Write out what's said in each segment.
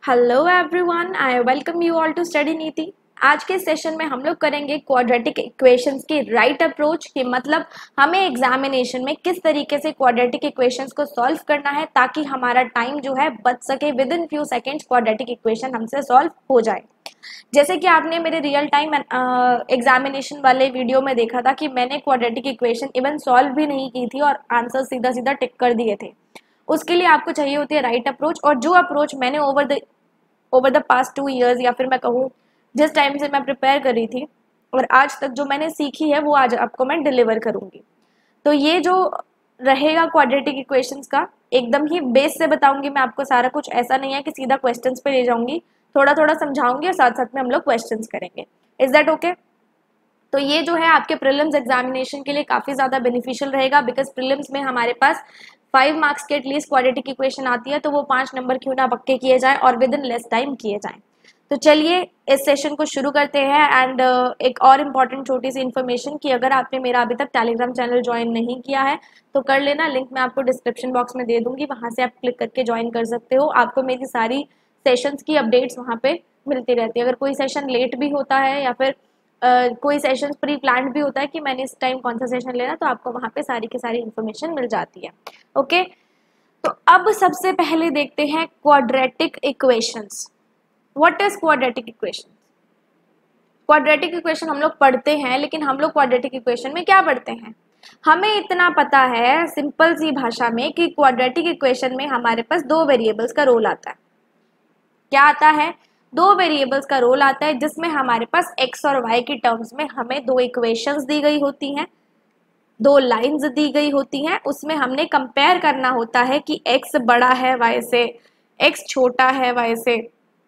Hello everyone, I welcome you all to study Niti. आज के session में हम लोग करेंगे क्वाड्रेटिक इक्वेशंस की राइट अप्रोच की मतलब हमें एग्जामिनेशन में किस तरीके से क्वाड्रेटिक इक्वेशंस को सॉल्व करना है ताकि हमारा टाइम जो है बच सके। Within few seconds quadratic equation हमसे सॉल्व हो जाए। जैसे कि आपने मेरे रियल टाइम एग्जामिनेशन वाले वीडियो में देखा था कि मैंने क्वाड्रेटिक इक्वेशन इवन सॉल्व भी नहीं की थी और आंसर सीधा सीधा टिक कर दिए थे। उसके लिए आपको चाहिए होती है राइट अप्रोच, और जो अप्रोच मैंने ओवर द पास्ट 2 ईयर्स या फिर मैं कहूँ जिस टाइम से मैं प्रिपेयर कर रही थी और आज तक जो मैंने सीखी है वो आज आपको मैं डिलीवर करूंगी। तो ये जो रहेगा क्वाड्रेटिक इक्वेशंस का एकदम ही बेस से बताऊंगी मैं आपको सारा कुछ। ऐसा नहीं है कि सीधा क्वेश्चंस पे ले जाऊंगी, थोड़ा थोड़ा समझाऊंगी और साथ साथ में हम लोग क्वेश्चंस करेंगे। Is that okay? तो ये जो है आपके प्रीलिम्स एग्जामिनेशन के लिए काफ़ी ज़्यादा बेनिफिशियल रहेगा, बिकॉज प्रीलिम्स में हमारे पास 5 मार्क्स के एटलीस्ट क्वाड्रेटिक इक्वेशन आती है, तो वो 5 नंबर क्यों ना पक्के किए जाए और विद इन लेस टाइम किए जाएं। तो चलिए इस सेशन को शुरू करते हैं। एंड एक और इम्पॉर्टेंट छोटी सी इन्फॉर्मेशन कि अगर आपने मेरा अभी तक टेलीग्राम चैनल ज्वाइन नहीं किया है तो कर लेना, लिंक मैं आपको डिस्क्रिप्शन बॉक्स में दे दूंगी, वहाँ से आप क्लिक करके ज्वाइन कर सकते हो। आपको मेरी सारी सेशंस की अपडेट्स वहाँ पे मिलती रहती है। अगर कोई सेशन लेट भी होता है या फिर कोई सेशन प्री प्लान भी होता है कि मैंने इस टाइम कौन सा सेशन लेना, तो आपको वहाँ पे सारी की सारी इन्फॉर्मेशन मिल जाती है। ओके, तो अब सबसे पहले देखते हैं quadratic equations. What is quadratic equation? Quadratic equation हम लोग पढ़ते हैं, लेकिन हम लोग क्वाड्रेटिक इक्वेशन में क्या पढ़ते हैं? हमें इतना पता है सिंपल सी भाषा में कि क्वाड्रेटिक इक्वेशन में हमारे पास 2 वेरिएबल्स का रोल आता है। क्या आता है? 2 वेरिएबल्स का रोल आता है, जिसमें हमारे पास x और y की टर्म्स में हमें 2 इक्वेशंस दी गई होती हैं, 2 लाइंस दी गई होती हैं। उसमें हमने कंपेयर करना होता है कि x बड़ा है y से, x छोटा है y से,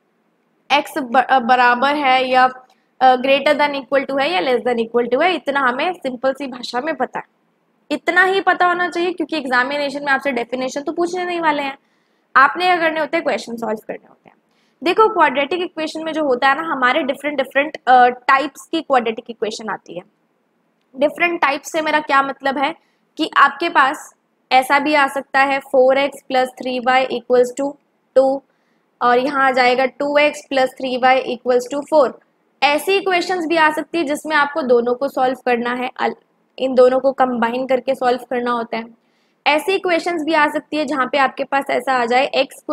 x बराबर है या ग्रेटर देन इक्वल टू है या लेस देन इक्वल टू है। इतना हमें सिंपल सी भाषा में पता है। इतना ही पता होना चाहिए, क्योंकि एग्जामिनेशन में आपसे डेफिनेशन तो पूछने नहीं वाले हैं। आपने क्या करने होते हैं? क्वेश्चन सॉल्व करने होते हैं। देखो, क्वाड्रेटिक इक्वेशन में जो होता है ना, हमारे डिफरेंट टाइप्स की क्वाड्रेटिक इक्वेशन आती है। डिफरेंट टाइप्स से मेरा क्या मतलब है कि आपके पास ऐसा भी आ सकता है 4x + 3y = 2, और यहाँ आ जाएगा 2x + 3y = 4। ऐसी इक्वेशंस भी आ सकती है जिसमें आपको दोनों को सॉल्व करना है, इन दोनों को कंबाइन करके सॉल्व करना होता है। ऐसी इक्वेशंस भी आ सकती है जहाँ पे आपके पास ऐसा आ जाए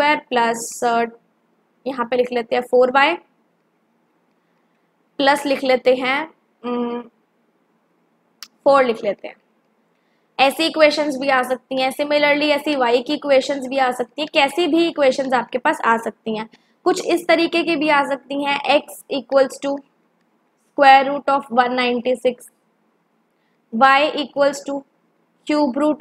x² + यहाँ पे लिख लेते हैं 4y प्लस लिख लेते हैं 4 लिख लेते हैं। ऐसी इक्वेशंस भी आ सकती हैं। सिमिलरली ऐसी y की इक्वेशंस भी आ सकती हैं। कैसी भी इक्वेशंस आपके पास आ सकती हैं। कुछ इस तरीके की भी आ सकती हैं, x = √196, y =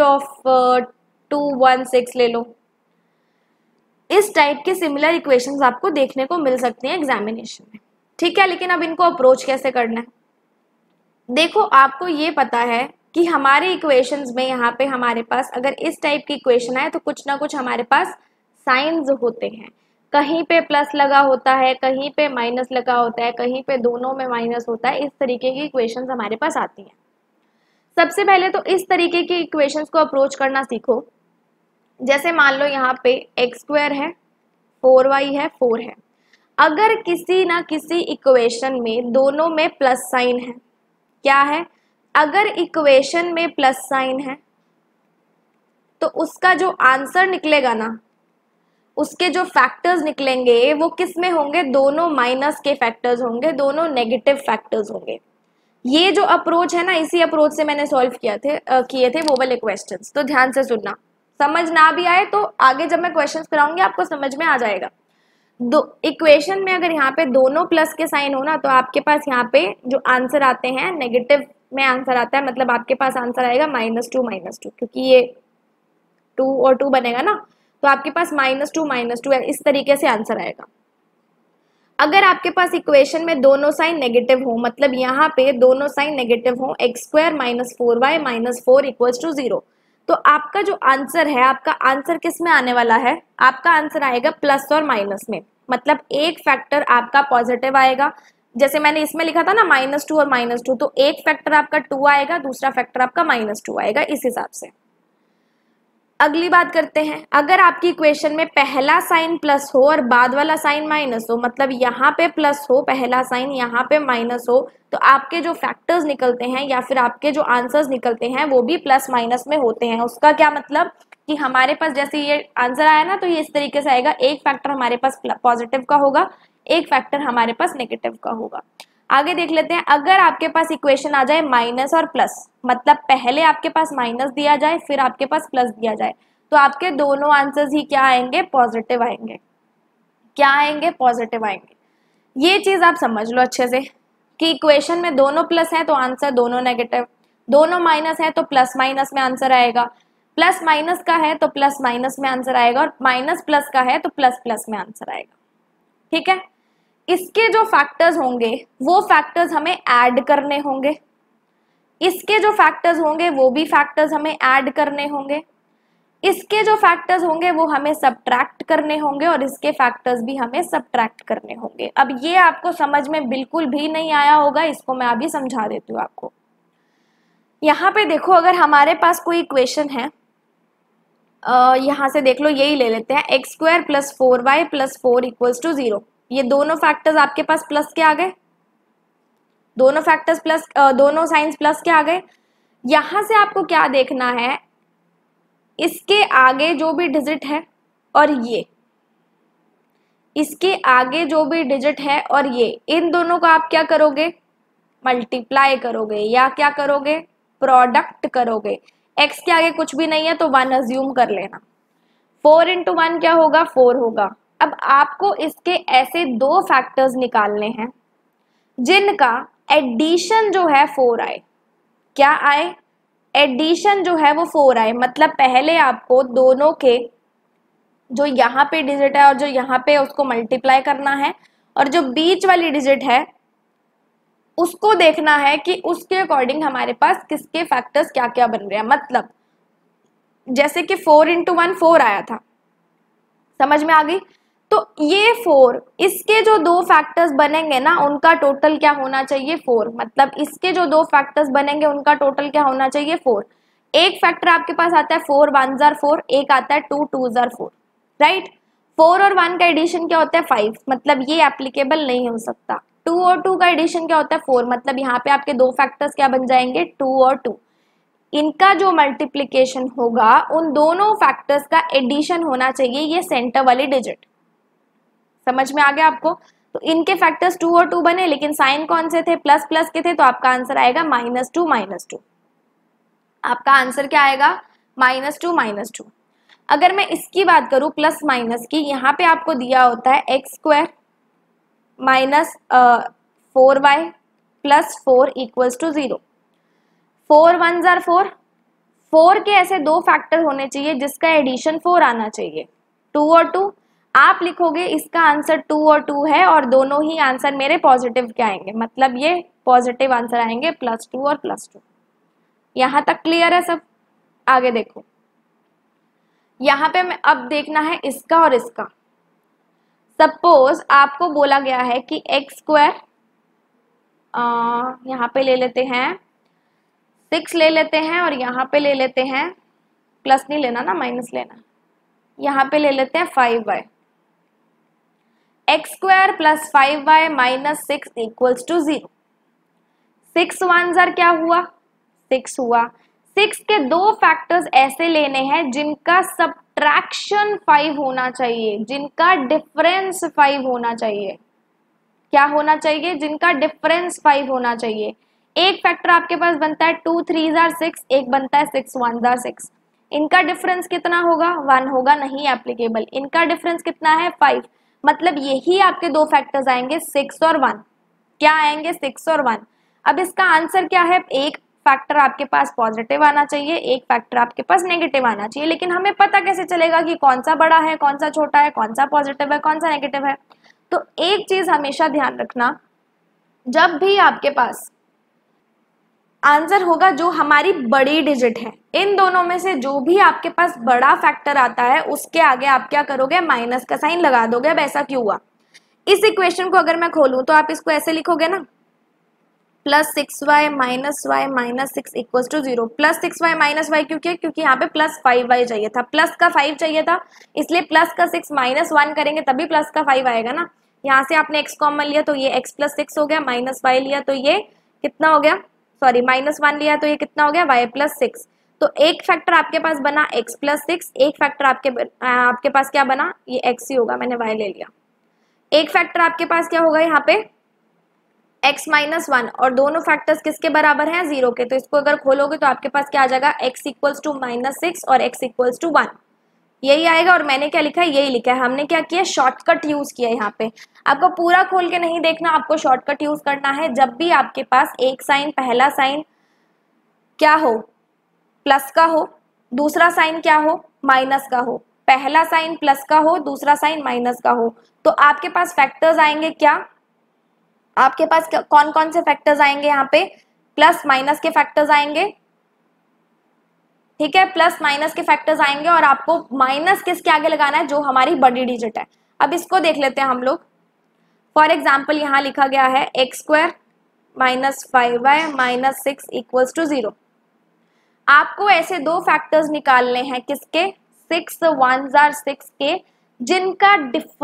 √216 ले लो। इस टाइप के सिमिलर इक्वेशंस आपको देखने को मिल सकती हैं एग्जामिनेशन में। ठीक है, लेकिन अब इनको अप्रोच कैसे करना है? देखो, आपको ये पता है कि हमारे इक्वेशंस में यहाँ पे हमारे पास अगर इस टाइप की इक्वेशन आए तो कुछ ना कुछ हमारे पास साइंस होते हैं। कहीं पे प्लस लगा होता है, कहीं पे माइनस लगा होता है, कहीं पे दोनों में माइनस होता है। इस तरीके की इक्वेशंस हमारे पास आती हैं। सबसे पहले तो इस तरीके की इक्वेशंस को अप्रोच करना सीखो। जैसे मान लो यहाँ पे x² है, 4y है, 4 है। अगर किसी ना किसी इक्वेशन में दोनों में प्लस साइन है, क्या है? अगर इक्वेशन में प्लस साइन है तो उसका जो आंसर निकलेगा ना, उसके जो फैक्टर्स निकलेंगे वो किस में होंगे? दोनों माइनस के फैक्टर्स होंगे, दोनों नेगेटिव फैक्टर्स होंगे। ये जो अप्रोच है ना, इसी अप्रोच से मैंने सॉल्व किए थे वो वाले क्वेश्चंस। तो ध्यान से सुनना, समझ ना भी आए तो आगे जब मैं क्वेश्चंस कराऊंगी आपको समझ में आ जाएगा। दो इक्वेशन में अगर यहाँ पे दोनों प्लस के साइन हो ना, तो आपके पास यहाँ पे जो आंसर आते हैं नेगेटिव में आंसर आता है, मतलब आपके पास आंसर आएगा -2 क्योंकि ये 2 और 2 बनेगा ना, तो आपके पास -2 इस तरीके से आंसर आएगा। अगर आपके पास इक्वेशन में दोनों साइन नेगेटिव हो, मतलब यहाँ पे दोनों साइन नेगेटिव हो, x² - 4y - 4 = 0, तो आपका जो आंसर है, आपका आंसर किस में आने वाला है? आपका आंसर आएगा प्लस और माइनस में। मतलब एक फैक्टर आपका पॉजिटिव आएगा, जैसे मैंने इसमें लिखा था ना -2 और -2, तो एक फैक्टर आपका 2 आएगा, दूसरा फैक्टर आपका -2 आएगा, इस हिसाब से। अगली बात करते हैं, अगर आपकी इक्वेशन में पहला साइन प्लस हो और बाद वाला साइन माइनस हो, मतलब यहाँ पे प्लस हो पहला साइन, यहाँ पे माइनस हो, तो आपके जो फैक्टर्स निकलते हैं या फिर आपके जो आंसर्स निकलते हैं वो भी प्लस माइनस में होते हैं। उसका क्या मतलब कि हमारे पास जैसे ये आंसर आया ना, तो ये इस तरीके से आएगा, एक फैक्टर हमारे पास पॉजिटिव का होगा, एक फैक्टर हमारे पास नेगेटिव का होगा। आगे देख लेते हैं, अगर आपके पास इक्वेशन आ जाए माइनस और प्लस, मतलब पहले आपके पास माइनस दिया जाए फिर आपके पास प्लस दिया जाए, तो आपके दोनों आंसर्स ही क्या आएंगे, पॉजिटिव आएंगे। क्या आएंगे, पॉजिटिव आएंगे। ये चीज आप समझ लो अच्छे से कि इक्वेशन में दोनों प्लस है तो आंसर दोनों नेगेटिव, दोनों माइनस है तो प्लस माइनस में आंसर आएगा, प्लस माइनस का है तो प्लस माइनस में आंसर आएगा, और माइनस प्लस का है तो प्लस प्लस में आंसर आएगा। ठीक है, इसके जो फैक्टर्स होंगे वो फैक्टर्स हमें ऐड करने होंगे, इसके जो फैक्टर्स होंगे वो भी फैक्टर्स हमें ऐड करने होंगे, इसके जो फैक्टर्स होंगे वो हमें सब्ट्रैक्ट करने होंगे, और इसके फैक्टर्स भी हमें सब्ट्रैक्ट करने होंगे। अब ये आपको समझ में बिल्कुल भी नहीं आया होगा, इसको मैं अभी समझा देती हूँ आपको। यहाँ पे देखो, अगर हमारे पास कोई इक्वेशन है, यहाँ से देख लो, यही ले लेते हैं, x square plus 4y plus 4 equals to 0। ये दोनों फैक्टर्स आपके पास प्लस के आ गए, दोनों फैक्टर्स प्लस, दोनों साइंस प्लस के आ गए। यहां से आपको क्या देखना है, इसके आगे जो भी डिजिट है और ये, इसके आगे जो भी डिजिट है और ये, इन दोनों को आप क्या करोगे, मल्टीप्लाई करोगे या क्या करोगे, प्रोडक्ट करोगे। एक्स के आगे कुछ भी नहीं है तो 1 अज्यूम कर लेना, 4 इंटू 1 क्या होगा, 4 होगा। अब आपको इसके ऐसे दो फैक्टर्स निकालने हैं जिनका एडिशन जो है 4 आए। क्या आए, एडिशन जो है वो 4 आए, मतलब पहले आपको दोनों के जो यहाँ पे डिजिट है और जो यहाँ पे उसको मल्टीप्लाई करना है, और जो बीच वाली डिजिट है उसको देखना है कि उसके अकॉर्डिंग हमारे पास किसके फैक्टर्स क्या क्या बन रहे हैं। मतलब जैसे कि 4 इंटू 1 4 आया था, समझ में आ गई, तो ये 4, इसके जो दो फैक्टर्स बनेंगे ना उनका टोटल क्या होना चाहिए, 4। मतलब इसके जो दो फैक्टर्स बनेंगे उनका टोटल क्या होना चाहिए, 4। एक फैक्टर आपके पास आता है 4 1 जार 4, एक आता है 2 2 जार 4, राइट। 4 और 1 का एडिशन क्या होता है, 5, मतलब ये एप्लीकेबल नहीं हो सकता। 2 और 2 का एडिशन क्या होता है, 4, मतलब यहाँ पे आपके दो फैक्टर्स क्या बन जाएंगे, 2 और 2। इनका जो मल्टीप्लीकेशन होगा उन दोनों फैक्टर्स का एडिशन होना चाहिए ये सेंटर वाली डिजिट। समझ में आ गया आपको, तो इनके फैक्टर्स 2 और 2 बने, लेकिन साइन कौन से थे, प्लस प्लस के थे, तो आपका आंसर आएगा -2 -2। आपका आंसर क्या आएगा, -2 अगर मैं इसकी बात करूं प्लस माइनस की, यहाँ पे आपको दिया होता है x square minus 4y plus 4 equals to 0। 4 1 जार 4, 4 के ऐसे दो फैक्टर होने चाहिए जिसका एडिशन 4 आना चाहिए, 2 और 2। आप लिखोगे इसका आंसर 2 और 2 है, और दोनों ही आंसर मेरे पॉजिटिव के आएंगे, मतलब ये पॉजिटिव आंसर आएंगे, +2 और +2। यहां तक क्लियर है सब। आगे देखो, यहाँ पे मैं अब देखना है इसका और इसका। सपोज आपको बोला गया है कि एक्स स्क्वायर, यहाँ पे ले लेते हैं 6 ले लेते हैं, और यहाँ पे ले लेते हैं, प्लस नहीं लेना ना, माइनस लेना, यहाँ पे ले लेते हैं 5y। X square plus 5y minus 6 equals to 0। 6 1 जार क्या हुआ, 6 हुआ। 6 के दो फैक्टर्स ऐसे लेने हैं जिनका सब्ट्रैक्शन 5 होना चाहिए, जिनका डिफरेंस 5 होना चाहिए। क्या होना चाहिए, जिनका डिफरेंस 5 होना चाहिए। एक फैक्टर आपके पास बनता है 2 3 जार 6, एक बनता है 6 1 जार 6। इनका डिफरेंस कितना होगा, 1 होगा, नहीं एप्लीकेबल। इनका डिफरेंस कितना है, 5, मतलब यही आपके दो फैक्टर्स आएंगे 6 और 1। क्या आएंगे, 6 और 1। अब इसका आंसर क्या है, एक फैक्टर आपके पास पॉजिटिव आना चाहिए, एक फैक्टर आपके पास नेगेटिव आना चाहिए। लेकिन हमें पता कैसे चलेगा कि कौन सा बड़ा है, कौन सा छोटा है, कौन सा पॉजिटिव है, कौन सा नेगेटिव है। तो एक चीज हमेशा ध्यान रखना, जब भी आपके पास आंसर होगा जो हमारी बड़ी डिजिट है, इन दोनों में से जो भी आपके पास बड़ा फैक्टर आता है उसके आगे आप क्या करोगे, माइनस का साइन लगा दोगे। अब ऐसा क्यों हुआ, इस इक्वेशन को अगर मैं खोलूं तो आप इसको ऐसे लिखोगे ना, plus 6y minus y minus 6 equals to 0। Plus 6y minus y क्योंकि यहाँ पे प्लस 5y चाहिए था, प्लस का 5 चाहिए था, इसलिए प्लस का 6 माइनस 1 करेंगे तभी प्लस का 5 आएगा ना। यहाँ से आपने x कॉमन लिया तो ये x प्लस 6 हो गया, माइनस y लिया तो ये कितना हो गया, सॉरी माइनस 1 लिया तो ये कितना हो गया, y प्लस 6। तो एक फैक्टर आपके पास बना x प्लस 6, एक फैक्टर आपके पास क्या बना, ये x ही होगा, मैंने y ले लिया। एक फैक्टर आपके पास क्या होगा यहाँ पे x माइनस 1, और दोनों फैक्टर्स किसके बराबर हैं, 0 के। तो इसको अगर खोलोगे तो आपके पास क्या आ जाएगा, x इक्वल्स टू माइनस 6 और x इक्वल्स टू 1, यही आएगा। और मैंने क्या लिखा है, यही लिखा है। हमने क्या किया, शॉर्टकट यूज किया यहाँ पे। आपको पूरा खोल के नहीं देखना, आपको शॉर्टकट यूज करना है। जब भी आपके पास एक साइन, पहला साइन क्या हो, प्लस का हो, दूसरा साइन क्या हो, माइनस का हो, पहला साइन प्लस का हो, दूसरा साइन माइनस का हो, तो आपके पास फैक्टर्स आएंगे क्या, आपके पास कौन कौन से फैक्टर्स आएंगे, यहाँ पे प्लस माइनस के फैक्टर्स आएंगे, ठीक है, प्लस माइनस के फैक्टर्स आएंगे। और आपको माइनस किसके आगे लगाना है, जो हमारी बड़ी डिजिट है। अब इसको देख लेते हैं हम लोग। फॉर एग्जाम्पल यहाँ लिखा गया है x square minus 5y minus 6 equals to 0। आपको ऐसे दो फैक्टर्स निकालने हैं, किसके, 6 1s are 6 के, जिनका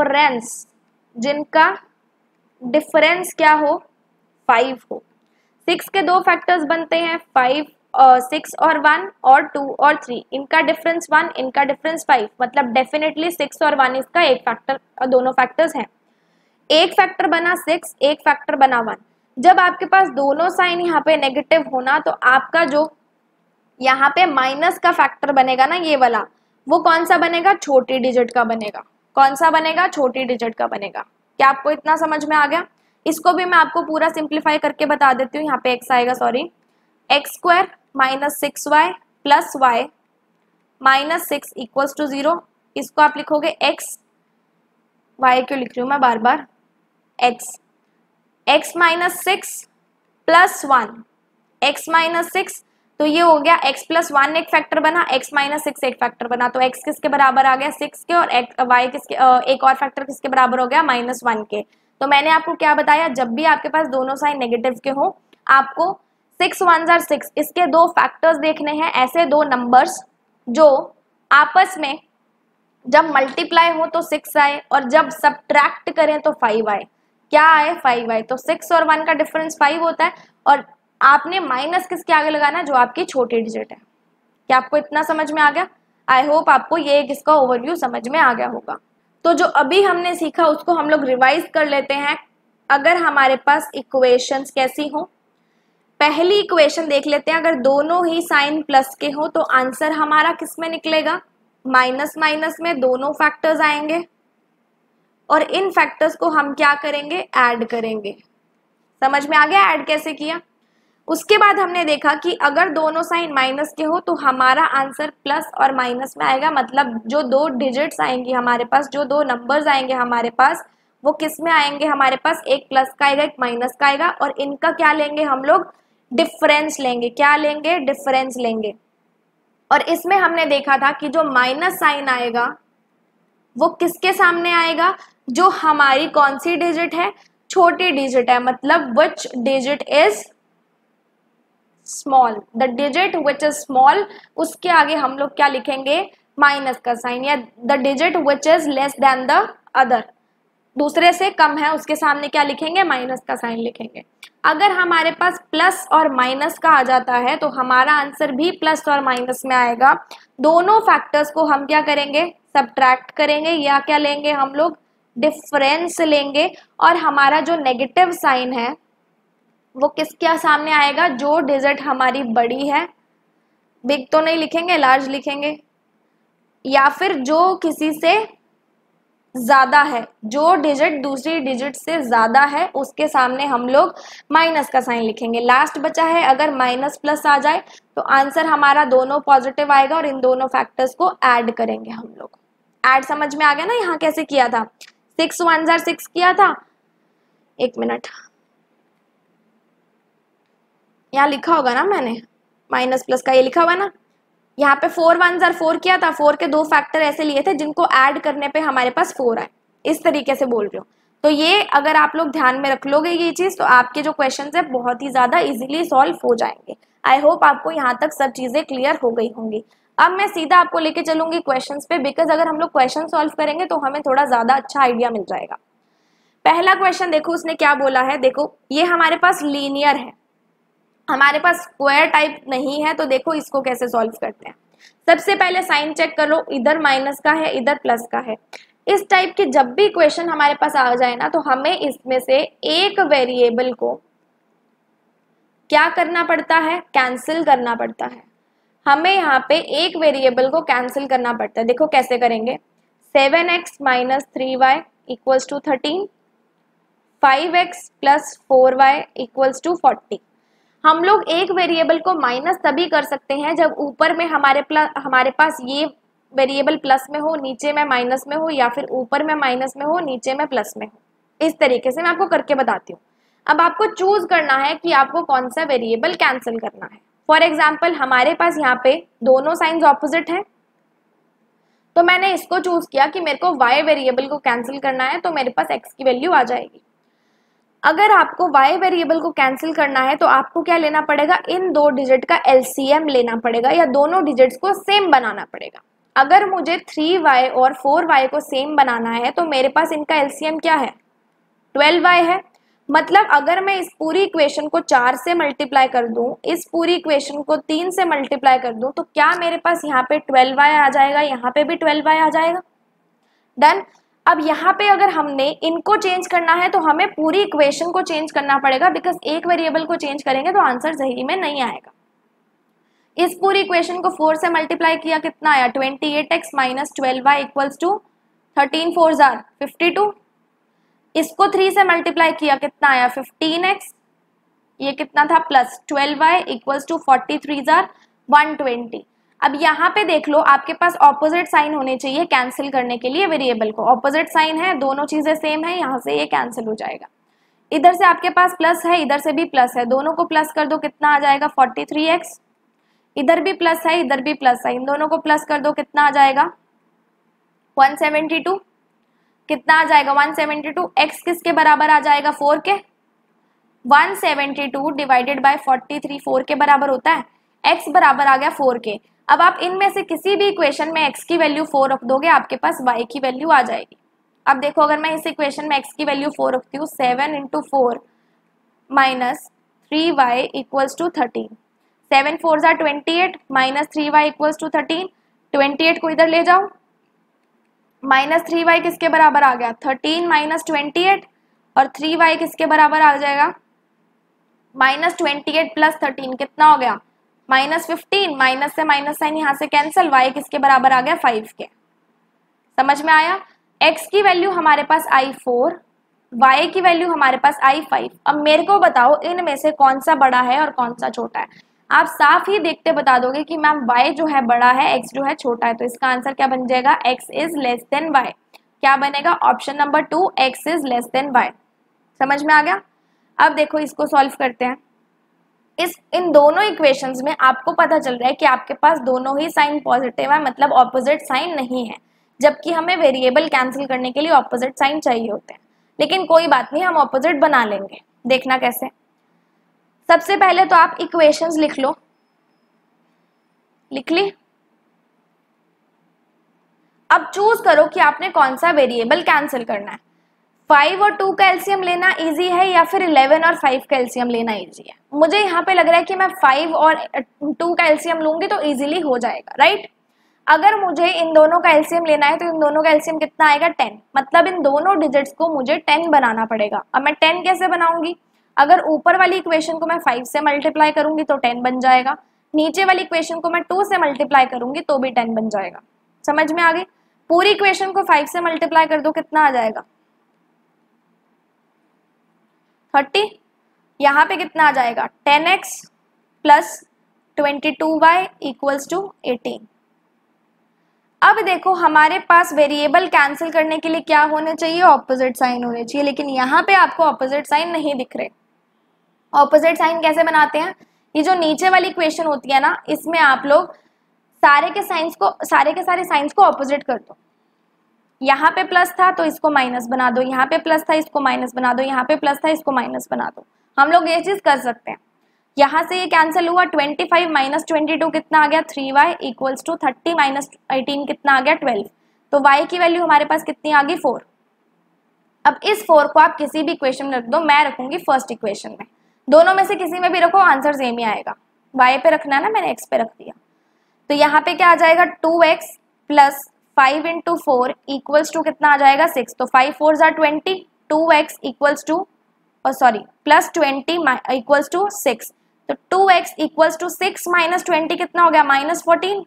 डिफरेंस क्या हो, 5 हो। 6 के दो फैक्टर्स बनते हैं, 6 और 1 और 2 और 3, इनका डिफरेंस 1, इनका डिफरेंस 5, मतलब डेफिनेटली 6 और 1 इसका एक फैक्टर, दोनों फैक्टर्स हैं। एक फैक्टर बना 6, एक फैक्टर बना 1। जब आपके पास दोनों साइन यहाँ पे नेगेटिव होना, तो आपका जो यहाँ पे माइनस का फैक्टर बनेगा ना, ये वाला, वो कौन सा बनेगा, छोटी डिजिट का बनेगा। कौन सा बनेगा, छोटी डिजिट का बनेगा। क्या आपको इतना समझ में आ गया? इसको भी मैं आपको पूरा सिंप्लीफाई करके बता देती हूँ। यहाँ पे x आएगा, sorry, x square minus 6y plus y minus 6 equals to 0। इसको आप लिखोगे x, y क्यों लिख रही हूँ मैं बार बार, x minus 6 plus 1, x minus 6, तो ये हो गया x प्लस 1 एक फैक्टर बना, x माइनस 6 एक फैक्टर बना। तो x किसके बराबर आ गया, 6 के, और y किसके, एक और फैक्टर किसके बराबर हो गया, माइनस 1 के। तो मैंने आपको क्या बताया, जब भी आपके पास दोनों साइन नेगेटिव के हो, आपको 6 1s are 6 इसके दो फैक्टर्स देखने हैं, ऐसे दो नंबर्स जो आपस में जब मल्टीप्लाई हो तो 6 आए, और जब सब्ट्रैक्ट करें तो 5 आए। क्या आए, 5 आए। तो 6 और 1 का डिफरेंस 5 होता है, और आपने माइनस किसके आगे लगाना, जो आपकी छोटी डिजिट है। क्या आपको इतना समझ में आ गया? आई होप आपको ये इसका ओवरव्यू समझ में आ गया होगा। तो जो अभी हमने सीखा उसको हम लोग रिवाइज कर लेते हैं। अगर हमारे पास इक्वेशंस कैसी हो, पहली इक्वेशन देख लेते हैं। अगर दोनों ही साइन प्लस के हो तो आंसर हमारा किस में निकलेगा, माइनस माइनस में दोनों फैक्टर्स आएंगे, और इन फैक्टर्स को हम क्या करेंगे, ऐड करेंगे। समझ में आ गया ऐड कैसे किया? उसके बाद हमने देखा कि अगर दोनों साइन माइनस के हो तो हमारा आंसर प्लस और माइनस में आएगा, मतलब जो दो डिजिट्स आएंगी हमारे पास, जो दो नंबर्स आएंगे हमारे पास, वो किस में आएंगे हमारे पास, एक प्लस का आएगा, एक माइनस का आएगा, और इनका क्या लेंगे हम लोग, डिफरेंस लेंगे। क्या लेंगे, डिफरेंस लेंगे। और इसमें हमने देखा था कि जो माइनस साइन आएगा वो किसके सामने आएगा, जो हमारी कौन सी डिजिट है, छोटी डिजिट है, मतलब which digit is small, the digit which is small, उसके आगे हम लोग क्या लिखेंगे, माइनस का साइन, या the digit which is less than the other, दूसरे से कम है, उसके सामने क्या लिखेंगे, माइनस का साइन लिखेंगे। अगर हमारे पास प्लस और माइनस का आ जाता है तो हमारा आंसर भी प्लस और माइनस में आएगा। दोनों फैक्टर्स को हम क्या करेंगे, सब्ट्रैक्ट करेंगे, या क्या लेंगे हम लोग, डिफरेंस लेंगे, और हमारा जो नेगेटिव साइन है वो किसके सामने आएगा, जो डिजिट हमारी बड़ी है, बिग तो नहीं लिखेंगे, लार्ज लिखेंगे, या फिर जो किसी से ज्यादा है, जो डिजिट दूसरी डिजिट से ज्यादा है उसके सामने हम लोग माइनस का साइन लिखेंगे। लास्ट बचा है, अगर माइनस प्लस आ जाए तो आंसर हमारा दोनों पॉजिटिव आएगा, और इन दोनों फैक्टर्स को ऐड करेंगे हम लोग। ऐड समझ में आ गया ना, यहाँ कैसे किया था, 6 1s are 6 किया था। एक मिनट, यहाँ लिखा होगा ना मैंने, माइनस प्लस का ये लिखा हुआ ना, यहाँ पे 4 1s are 4 किया था। 4 के दो फैक्टर ऐसे लिए थे जिनको ऐड करने पे हमारे पास 4 आए, इस तरीके से बोल रही हूँ। तो ये अगर आप लोग ध्यान में रख लोगे ये चीज़, तो आपके जो क्वेश्चन है बहुत ही ज़्यादा इजीली सॉल्व हो जाएंगे। आई होप आपको यहाँ तक सब चीज़ें क्लियर हो गई होंगी। अब मैं सीधा आपको लेके चलूंगी क्वेश्चंस पे, बिकॉज अगर हम लोग क्वेश्चन सॉल्व करेंगे तो हमें थोड़ा ज़्यादा अच्छा आइडिया मिल जाएगा। पहला क्वेश्चन देखो उसने क्या बोला है। देखो ये हमारे पास लीनियर है, हमारे पास स्क्वायर टाइप नहीं है, तो देखो इसको कैसे सॉल्व करते हैं। सबसे पहले साइन चेक कर लो, इधर माइनस का है इधर प्लस का है। इस टाइप के जब भी क्वेश्चन हमारे पास आ जाए ना, तो हमें इसमें से एक वेरिएबल को क्या करना पड़ता है, कैंसिल करना पड़ता है। हमें यहाँ पे एक वेरिएबल को कैंसिल करना पड़ता है। देखो कैसे करेंगे। 7x minus 3y equals to 13, 5x plus 4y equals to 40। हम लोग एक वेरिएबल को माइनस तभी कर सकते हैं जब ऊपर में हमारे पास ये वेरिएबल प्लस में हो, नीचे में माइनस में हो, या फिर ऊपर में माइनस में हो, नीचे में प्लस में हो। इस तरीके से मैं आपको करके बताती हूँ। अब आपको चूज करना है कि आपको कौन सा वेरिएबल कैंसिल करना है। फॉर एग्जाम्पल हमारे पास यहाँ पे दोनों साइंस ऑपोजिट है, तो मैंने इसको चूज किया कि मेरे को y वेरिएबल को कैंसिल करना है, तो मेरे पास x की वैल्यू आ जाएगी। अगर आपको y वेरिएबल को कैंसिल करना है तो आपको क्या लेना पड़ेगा, इन दो डिजिट का LCM लेना पड़ेगा, या दोनों डिजिट्स को सेम बनाना पड़ेगा। अगर मुझे 3y और 4y को सेम बनाना है तो मेरे पास इनका LCM क्या है, 12y है। मतलब अगर मैं इस पूरी इक्वेशन को 4 से मल्टीप्लाई कर दूं, इस पूरी इक्वेशन को 3 से मल्टीप्लाई कर दूं, तो क्या मेरे पास यहाँ पे 12y आ जाएगा, यहाँ पे भी 12y आ जाएगा। डन। अब यहाँ पे अगर हमने इनको चेंज करना है तो हमें पूरी इक्वेशन को चेंज करना पड़ेगा, बिकॉज एक वेरिएबल को चेंज करेंगे तो आंसर सही में नहीं आएगा। इस पूरी इक्वेशन को 4 से मल्टीप्लाई किया, कितना आया, 28x minus 12y equals to 13 4 jar 52। इसको 3 से मल्टीप्लाई किया, कितना आया, 15x, ये कितना था, plus 12y equals to 43 jar 120। अब यहाँ पे देख लो, आपके पास ऑपोजिट साइन होने चाहिए कैंसिल करने के लिए वेरिएबल को। ऑपोजिट साइन है, दोनों चीजें सेम है, यहाँ से ये कैंसिल हो जाएगा। इधर से आपके पास प्लस है, इधर से भी प्लस है, दोनों को प्लस कर दो, कितना आ जाएगा, 43x। इधर भी प्लस है, इधर भी प्लस है, इन दोनों को प्लस कर दो, कितना आ जाएगा, 172। कितना आ जाएगा, 172। x किसके बराबर आ जाएगा, 4 के। 172 डिवाइडेड बाय 43 4 के बराबर होता है, x बराबर आ गया 4 के। अब आप इनमें से किसी भी इक्वेशन में x की वैल्यू 4 रख दोगे, आपके पास y की वैल्यू आ जाएगी। अब देखो अगर मैं इस इक्वेशन में x की वैल्यू 4 रखती हूँ, 7 into 4 minus 3y equals to 13, 7 4 जार 28 माइनस 3y इक्वल्स टू 13। 28 को इधर ले जाओ, माइनस 3y किसके बराबर आ गया, 13 माइनस 28, और 3y किसके बराबर आ जाएगा, माइनस 28 प्लस 13 कितना हो गया, माइनस 15। माइनस से माइनस साइन यहाँ से कैंसिल, y किसके बराबर आ गया, 5 के। समझ में आया। x की वैल्यू हमारे पास I4, y की वैल्यू हमारे पास I5। अब मेरे को बताओ इनमें से कौन सा बड़ा है और कौन सा छोटा है। आप साफ ही देखते बता दोगे कि मैम y जो है बड़ा है, x जो है छोटा है, तो इसका आंसर क्या बन जाएगा, x is less than y। क्या बनेगा, option number 2, x is less than y। समझ में आ गया। अब देखो इसको सॉल्व करते हैं। इन दोनों इक्वेशंस में आपको पता चल रहा है कि आपके पास दोनों ही साइन पॉजिटिव है, मतलब ऑपोजिट साइन नहीं है, जबकि हमें वेरिएबल कैंसिल करने के लिए ऑपोजिट साइन चाहिए होते हैं। लेकिन कोई बात नहीं, हम ऑपोजिट बना लेंगे। देखना कैसे। सबसे पहले तो आप इक्वेशंस लिख लो, लिख ली। अब चूज करो कि आपने कौन सा वेरिएबल कैंसिल करना है। 5 और 2 का एलसीएम लेना इजी है या फिर 11 और 5 का एलसीएम लेना इजी है। मुझे यहाँ पे लग रहा है कि मैं 5 और 2 का एलसीएम लूंगी तो इजीली हो जाएगा, राइट। अगर मुझे इन दोनों का एलसीएम लेना है तो इन दोनों का एलसीएम कितना आएगा, 10। मतलब इन दोनों डिजिट्स को मुझे 10 बनाना पड़ेगा। अब मैं 10 कैसे बनाऊंगी, अगर ऊपर वाली इक्वेशन को मैं 5 से मल्टीप्लाई करूंगी तो 10 बन जाएगा, नीचे वाली इक्वेशन को मैं 2 से मल्टीप्लाई करूंगी तो भी 10 बन जाएगा। समझ में आ गई। पूरी इक्वेशन को 5 से मल्टीप्लाई कर दो, कितना आ जाएगा, 30। यहाँ पे कितना आ जाएगा, 10x plus 22y equals to 18। अब देखो हमारे पास वेरिएबल कैंसिल करने के लिए क्या होने चाहिए, ऑपोजिट साइन होने चाहिए, लेकिन यहाँ पे आपको ऑपोजिट साइन नहीं दिख रहे। ऑपोजिट साइन कैसे बनाते हैं, ये जो नीचे वाली इक्वेशन होती है ना, इसमें आप लोग सारे के सारे साइंस को ऑपोजिट कर दो। यहाँ पे प्लस था तो इसको माइनस बना दो, यहाँ पे प्लस था इसको माइनस बना दो, यहाँ पे प्लस था इसको माइनस बना दो। हम लोग ये चीज कर सकते हैं। यहाँ से ये कैंसिल हुआ, 25 माइनस 22 कितना आ गया 3y इक्वल्स टू 30 माइनस 18 कितना आ गया 12। तो y की वैल्यू हमारे पास कितनी आ गई 4। अब इस 4 को आप किसी भी इक्वेशन में रख दो, मैं रखूंगी फर्स्ट इक्वेशन में, दोनों में से किसी में भी रखो आंसर सेम ही आएगा। y पे रखना है ना, मैंने x पे रख दिया। तो यहाँ पे क्या आ जाएगा 2x plus 5 into 4 equals to कितना आ जाएगा 6। तो 5 4 जार 20, 2x equals to sorry plus 20 equals to 6। तो 2x इक्वल्स टू 6 माइनस 20 कितना हो गया -14।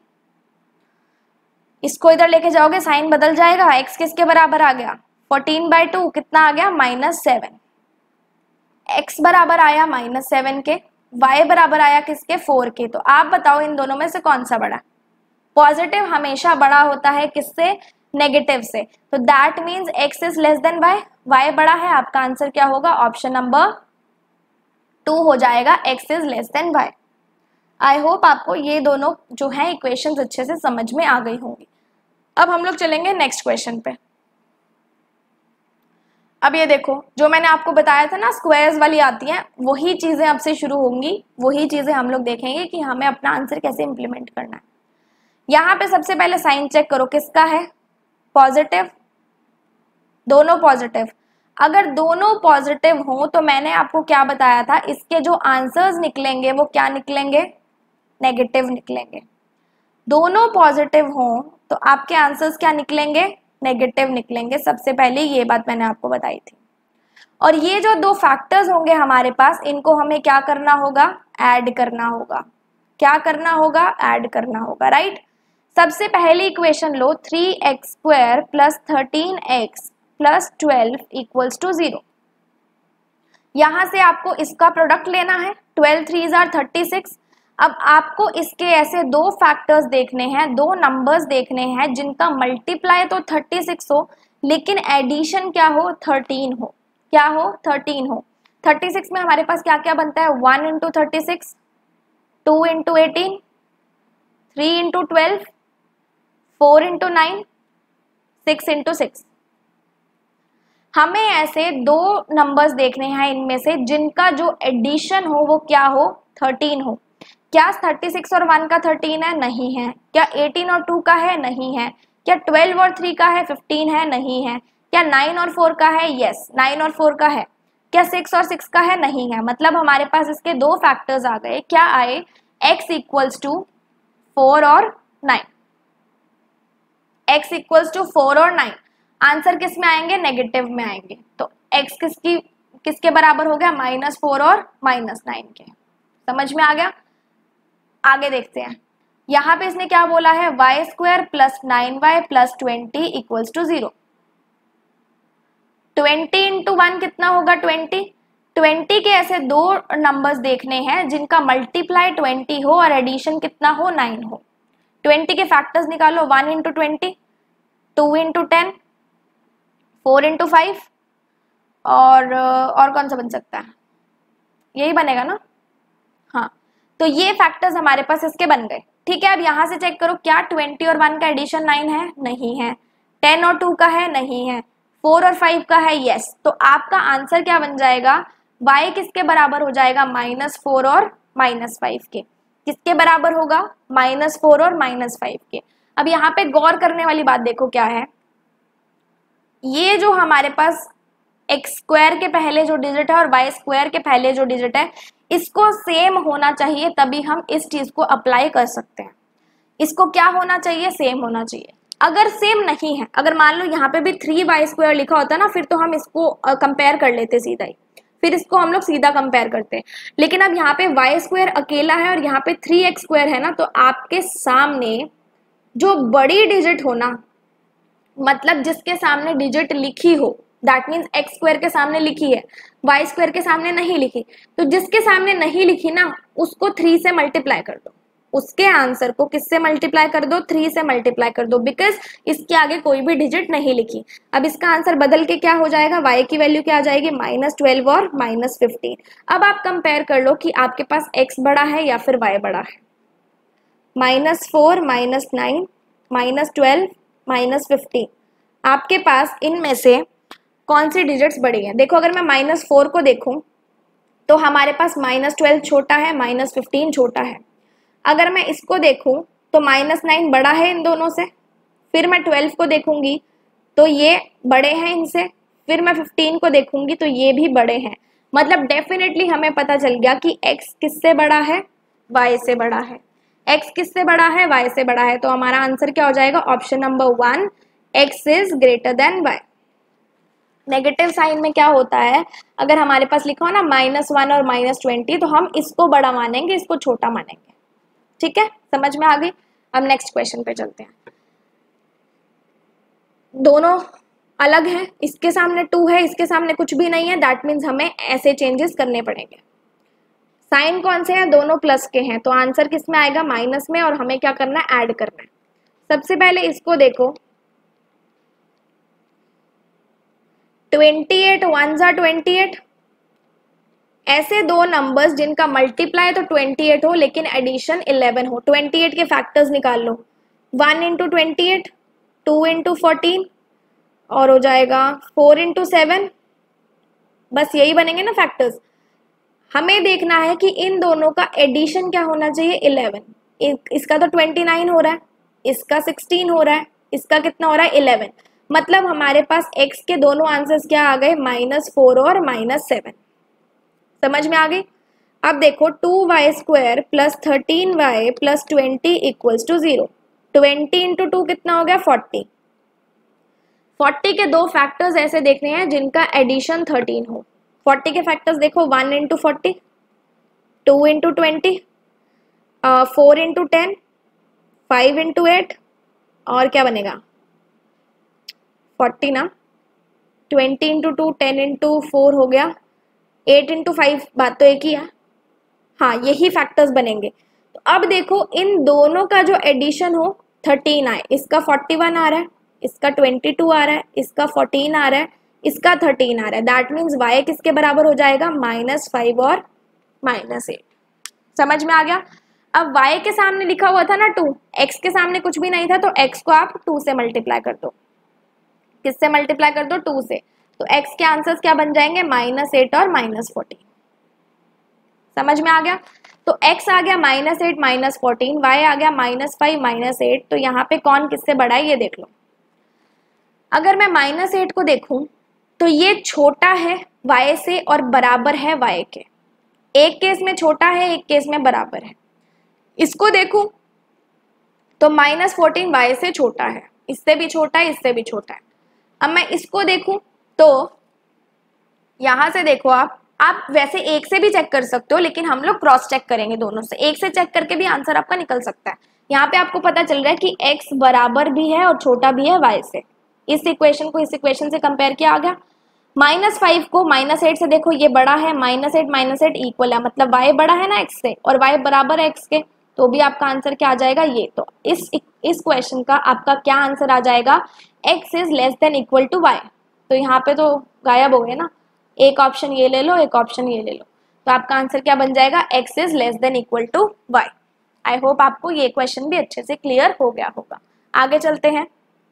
इसको इधर लेके जाओगे साइन बदल जाएगा, x किसके बराबर आ गया 14/2 कितना आ गया -7। x बराबर आया -7 के, y बराबर आया किसके 4 के। तो आप बताओ इन दोनों में से कौन सा बड़ा। पॉजिटिव हमेशा बड़ा होता है किससे, नेगेटिव से। तो that means x is less than y, y बड़ा है। आपका आंसर क्या होगा, ऑप्शन नंबर 2 हो जाएगा, x is less than y। I hope आपको ये दोनों जो है इक्वेशंस अच्छे से समझ में आ गई होंगी। अब हम लोग चलेंगे नेक्स्ट क्वेश्चन पे। अब ये देखो, जो मैंने आपको बताया था ना स्क्वायर्स वाली आती हैं, वही चीजें अब से शुरू होंगी, वही चीजें हम लोग देखेंगे कि हमें अपना आंसर कैसे इंप्लीमेंट करना है। यहाँ पे सबसे पहले साइन चेक करो किसका है, पॉजिटिव, दोनों पॉजिटिव। अगर दोनों पॉजिटिव हो तो मैंने आपको क्या बताया था, इसके जो आंसर्स निकलेंगे वो क्या निकलेंगे, नेगेटिव निकलेंगे। दोनों पॉजिटिव हो तो आपके आंसर्स क्या निकलेंगे, नेगेटिव निकलेंगे। सबसे पहले ये बात मैंने आपको बताई थी। और ये जो दो फैक्टर्स होंगे हमारे पास, इनको हमें क्या करना होगा, ऐड करना होगा। क्या करना होगा, ऐड करना होगा, राइट। सबसे पहली इक्वेशन लो, 3x² plus 13x plus 12 equals to 0। यहां से आपको इसका प्रोडक्ट लेना है, 12 3 जार 36। अब आपको इसके ऐसे दो फैक्टर्स देखने हैं, दो नंबर्स देखने हैं जिनका मल्टीप्लाई तो 36 हो लेकिन एडिशन क्या हो, 13 हो। क्या हो, 13 हो। 36 में हमारे पास क्या क्या बनता है, 1 into 36, 2 into 18, 3 into 12, 4 into 9, 6 into 6। हमें ऐसे दो नंबर्स देखने हैं इनमें से जिनका जो एडिशन हो वो क्या हो, 13 हो। क्या 36 और 1 का 13 है, नहीं है। क्या 18 और 2 का है, नहीं है। क्या 12 और 3 का है, 15 है, नहीं है। क्या 9 और 4 का है, यस 9 और 4 का है। क्या 6 और 6 का है, नहीं है। मतलब हमारे पास इसके दो फैक्टर्स आ गए। क्या आए, x इक्वल्स टू 4 और 9। x इक्वल्स टू 4 और 9। आंसर किस में आएंगे, नेगेटिव में आएंगे। तो x किसके बराबर हो गया, -4 और -9 के। समझ में आ गया। आगे देखते हैं, यहाँ पे इसने क्या बोला है, y² plus 9y plus 20 equals to 0। 20 into 1 कितना होगा, 20। 20 के ऐसे दो नंबर्स देखने हैं जिनका मल्टीप्लाई 20 हो और एडिशन कितना हो, 9 हो। 20 के फैक्टर्स निकालो, 1 इंटू 20, 2 इंटू 10, 4 इंटू 5 और कौन सा बन सकता है, यही बनेगा ना, हाँ। तो ये फैक्टर्स हमारे पास इसके बन गए, ठीक है। अब यहाँ से चेक करो, क्या 20 और 1 का एडिशन 9 है, नहीं है। 10 और 2 का है, नहीं है। 4 और 5 का है, यस। तो आपका आंसर क्या बन जाएगा, y किसके बराबर हो जाएगा, -4 और -5 के। किसके बराबर होगा, -4 और -5 के। अब यहाँ पे गौर करने वाली बात देखो क्या है, ये जो हमारे पास x² के पहले जो डिजिट है और y² के पहले जो डिजिट है, इसको सेम होना चाहिए, तभी हम इस चीज को अप्लाई कर सकते हैं। इसको क्या होना चाहिए, सेम होना चाहिए। अगर सेम नहीं है, अगर मान लो यहाँ पे भी 3y² लिखा होता ना, फिर तो हम इसको कंपेयर कर लेते सीधा ही, फिर इसको हम लोग सीधा कंपेयर करते हैं। लेकिन अब यहाँ पे y² अकेला है और यहाँ पे 3x² है ना, तो आपके सामने जो बड़ी डिजिट हो ना, मतलब जिसके सामने डिजिट लिखी हो, दैट मीन्स x² के सामने लिखी है, y² के सामने नहीं लिखी, तो जिसके सामने नहीं लिखी ना, उसको 3 से मल्टीप्लाई कर दो। उसके आंसर को किससे मल्टीप्लाई कर दो, 3 से मल्टीप्लाई कर दो, बिकॉज इसके आगे कोई भी डिजिट नहीं लिखी। अब इसका आंसर बदल के क्या हो जाएगा, y की वैल्यू क्या आ जाएगी, -12 और -15। अब आप कंपेयर कर लो कि आपके पास x बड़ा है या फिर y बड़ा है। -4 -9 -12 -15, आपके पास इनमें से कौन सी डिजिट्स बड़ी हैं। देखो अगर मैं -4 को देखूं तो हमारे पास -12 छोटा है, -15 छोटा है। अगर मैं इसको देखूं तो -9 बड़ा है इन दोनों से, फिर मैं 12 को देखूंगी तो ये बड़े हैं इनसे, फिर मैं 15 को देखूंगी तो ये भी बड़े हैं। मतलब डेफिनेटली हमें पता चल गया कि x किससे बड़ा है, y से बड़ा है। x किससे बड़ा है, y से बड़ा है। तो हमारा आंसर क्या हो जाएगा, option number 1, x is greater than y। Negative sign में क्या होता है, अगर हमारे पास लिखा हो ना -1 और -20 तो हम इसको बड़ा मानेंगे, इसको छोटा मानेंगे। ठीक है, समझ में आ गई। अब नेक्स्ट क्वेश्चन पे चलते हैं। दोनों अलग हैं, इसके सामने 2 है, इसके सामने कुछ भी नहीं है, दैट मीन्स हमें ऐसे चेंजेस करने पड़ेंगे। साइन कौन से हैं, दोनों प्लस के हैं, तो आंसर किस में आएगा, माइनस में, और हमें क्या करना है, ऐड करना है। सबसे पहले इसको देखो, 28 1 ज़ा 28, ऐसे दो नंबर्स जिनका मल्टीप्लाई तो 28 हो लेकिन एडिशन 11 हो। 28 के फैक्टर्स निकाल लो, 1 इंटू 28, 2 इंटू 14 और हो जाएगा 4 इंटू 7, बस यही बनेंगे ना फैक्टर्स। हमें देखना है कि इन दोनों का एडिशन क्या होना चाहिए, 11। इसका तो 29 हो रहा है, इसका 16 हो रहा है, इसका कितना हो रहा है, 11। मतलब हमारे पास x के दोनों आंसर्स क्या आ गए, -4 और -7। समझ में आ गई। अब देखो 2y² plus 13y plus 20 equals to 0। 20 into 2 कितना हो गया, 40। 40 के दो फैक्टर्स ऐसे देखने हैं जिनका एडिशन 13 हो। 40 के फैक्टर्स देखो, 1 इंटू 40, 2 इंटू 20, 4 इंटू 10, 5 इंटू 8 और क्या बनेगा 40 ना, 20 इंटू 2, 10 इंटू 4 हो गया, 8 इंटू 5, बात तो एक ही है। हाँ, यही फैक्टर्स बनेंगे। तो अब देखो इन दोनों का जो एडिशन हो 13 आए, इसका 41 आ रहा है, इसका 22 आ रहा है, इसका 14 आ रहा है, इसका 13 आ रहा है। दैट मीन्स y किसके बराबर हो जाएगा, -5 और -8। समझ में आ गया। अब y के सामने लिखा हुआ था ना 2, x के सामने कुछ भी नहीं था, तो x को आप 2 से मल्टीप्लाई कर दो। किससे मल्टीप्लाई कर दो, 2 से। तो x के आंसर्स क्या बन जाएंगे, -8 और -14। समझ में आ गया। तो x आ गया -8 -14, y आ गया -5 -8। तो यहाँ पे कौन किससे बड़ा है ये देख लो। अगर मैं -8 को देखूं तो ये छोटा है y से और बराबर है y के। एक केस में छोटा है, एक केस में बराबर है। इसको देखूं तो -14 y से छोटा है, इससे भी छोटा है, इससे भी छोटा है। अब मैं इसको देखूं तो यहां से देखो, आप वैसे एक से भी चेक कर सकते हो, लेकिन हम लोग क्रॉस चेक करेंगे दोनों से। एक से चेक करके भी आंसर आपका निकल सकता है। यहाँ पे आपको पता चल रहा है कि x बराबर भी है और छोटा भी है y से। इस इक्वेशन को इस इक्वेशन से कंपेयर किया आ गया। -5 को -8 से देखो, ये बड़ा है, -8 इक्वल है, मतलब y बड़ा है ना x से, और y बराबर है x के, तो भी आपका आंसर क्या आ जाएगा, ये। तो इस क्वेश्चन का आपका क्या आंसर आ जाएगा, x is less than equal to y। तो यहाँ पे तो गायब हो गए ना, एक ऑप्शन ये ले लो, एक ऑप्शन ये ले लो, तो आपका आंसर क्या बन जाएगा, x is less than equal to y। I hope आपको ये क्वेश्चन भी अच्छे से क्लियर हो गया होगा। आगे चलते हैं।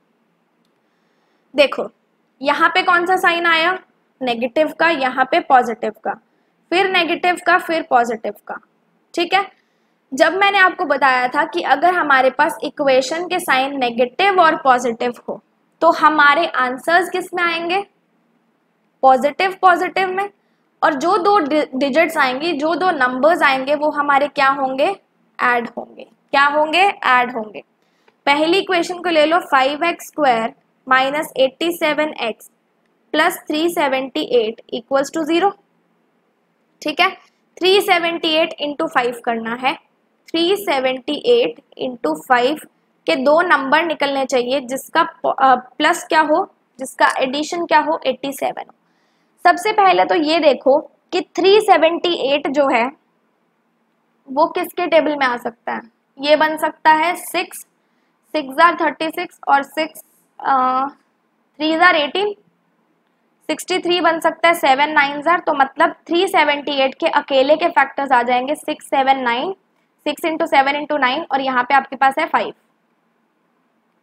देखो यहाँ पे कौन सा साइन आया, नेगेटिव का, यहाँ पे पॉजिटिव का, फिर नेगेटिव का, फिर पॉजिटिव का। ठीक है, जब मैंने आपको बताया था कि अगर हमारे पास इक्वेशन के साइन नेगेटिव और पॉजिटिव हो तो हमारे आंसर्स किस में आएंगे, पॉजिटिव पॉजिटिव में, और जो दो डिजिट्स आएंगी, जो दो नंबर्स आएंगे वो हमारे क्या होंगे, ऐड होंगे। क्या होंगे, ऐड होंगे। पहली इक्वेशन को ले लो, 5x² - 87x plus 378 equals to 0। ठीक है, 378 इंटू 5 करना है। 378 इंटू 5 के दो नंबर निकलने चाहिए जिसका प्लस क्या हो, जिसका एडिशन क्या हो, 87 हो। सबसे पहले तो ये देखो कि 378 जो है वो किसके टेबल में आ सकता है, ये बन सकता है 6 6 36 और 6 3 18, 63 बन सकता है, 7 9 तो मतलब 378 के अकेले के फैक्टर्स आ जाएंगे 6 7 9, 6 इंटू 7 इंटू 9, और यहाँ पे आपके पास है 5।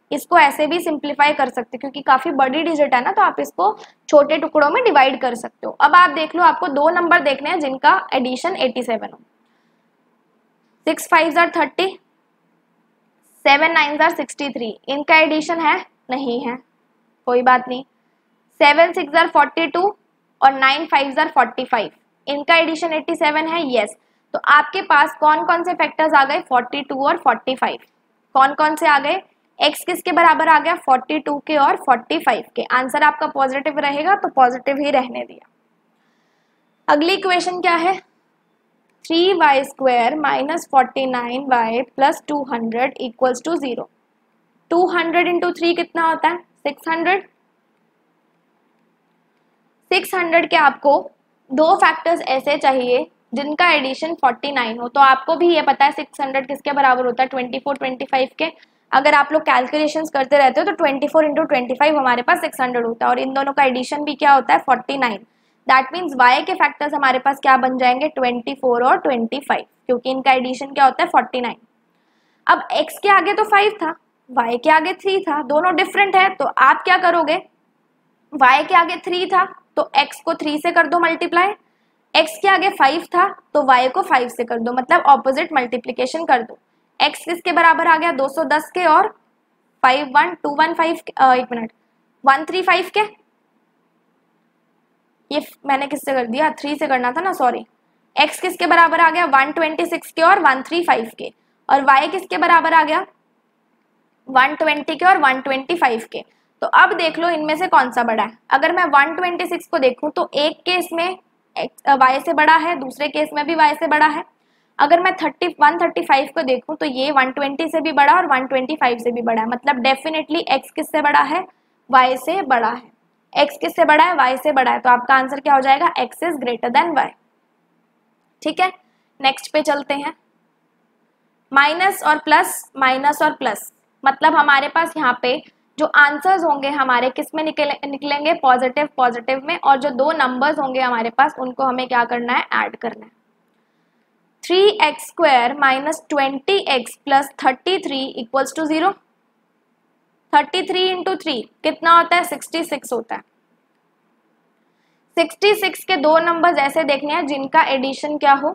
इसको ऐसे भी सिंप्लीफाई कर सकते हो क्योंकि काफ़ी बड़ी डिजिट है ना, तो आप इसको छोटे टुकड़ों में डिवाइड कर सकते हो। अब आप देख लो, आपको दो नंबर देखने हैं जिनका एडिशन 87 हो। 6 5 are 30, 7 9 are 63, इनका एडिशन है नहीं है, कोई बात नहीं। 7 6 are 42 और 9 5 are 45, इनका एडिशन 87 है, यस। तो आपके पास कौन कौन से फैक्टर्स आ गए, 42 और 45, कौन कौन से आ गए, x किसके बराबर आ गया, 42 के और 45 के। आंसर आपका पॉजिटिव रहेगा तो पॉजिटिव ही रहने दिया। अगली इक्वेशन क्या है, 3y square minus 49y plus 200 equals to 0। 200 into 3 कितना होता है, 600। 600 के आपको दो फैक्टर्स ऐसे चाहिए जिनका एडिशन 49 हो। तो आपको भी ये पता है 600 किसके बराबर होता है, 24 25 के। अगर आप लोग कैलकुलेशंस करते रहते हो तो 24 इंटू 25 हमारे पास 600 होता है, और इन दोनों का एडिशन भी क्या होता है, 49। दैट मीन्स y के फैक्टर्स हमारे पास क्या बन जाएंगे, 24 और 25, क्योंकि इनका एडिशन क्या होता है, 49। अब x के आगे तो 5 था, y के आगे 3 था, दोनों डिफरेंट है, तो आप क्या करोगे, y के आगे 3 था तो x को 3 से कर दो मल्टीप्लाई, x के आगे 5 था तो y को 5 से कर दो, मतलब ऑपोजिट मल्टीप्लीकेशन कर दो। x किसके बराबर आ गया, 210 के और 51215 एक मिनट 135 के, ये मैंने किससे कर दिया, 3 से करना था ना, सॉरी। x किसके बराबर आ गया, 126 के और 135 के, और y किसके बराबर आ गया, 120 के और 125 के। तो अब देख लो इनमें से कौन सा बड़ा है। अगर मैं 126 को देखूं तो एक केस में y से बड़ा है, दूसरे केस में भी y से बड़ा है। अगर मैं 135 को देखूं तो ये 120 से भी बड़ा और 125 से भी बड़ा है, मतलब डेफिनेटली x किससे बड़ा है, y से बड़ा है। x किससे बड़ा है, y से बड़ा है, तो आपका आंसर क्या हो जाएगा, x is greater than y। ठीक है, नेक्स्ट पे चलते हैं। माइनस और प्लस, मतलब हमारे पास यहाँ पे जो आंसर्स होंगे हमारे किस में निकलेंगे, पॉजिटिव में, और जो दो नंबर्स होंगे हमारे पास उनको हमें क्या करना है, ऐड करना है। 3x square minus 20x plus 33 equals to 0। 33 into 3 कितना होता है, 66 होता है। 66 के दो नंबर्स ऐसे देखने हैं जिनका एडिशन क्या हो,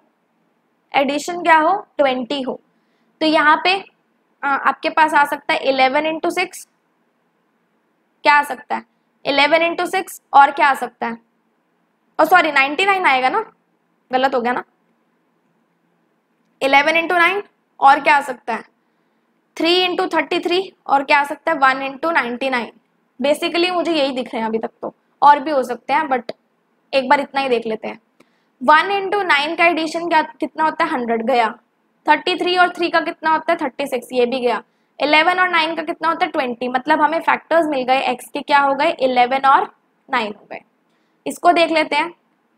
20 हो। तो यहाँ पे आपके पास आ सकता है 11 इंटू 6, क्या आ सकता है, 11 इंटू 6, और क्या आ सकता है, और सॉरी 99 आएगा ना, गलत हो गया ना, 11 इंटू 9, और क्या आ सकता है, 3 इंटू 33, और क्या आ सकता है, 1 इंटू 99। बेसिकली मुझे यही दिख रहे हैं अभी तक, तो और भी हो सकते हैं, बट एक बार इतना ही देख लेते हैं। 1 इंटू 9 का एडिशन कितना होता है, 100 गया। 33 और 3 का कितना होता है, 36, ये भी गया। 11 और 9 का कितना होता है, 20, मतलब हमें फैक्टर्स मिल गए x के, क्या हो गए, 11 और 9 हो गए। इसको देख लेते हैं।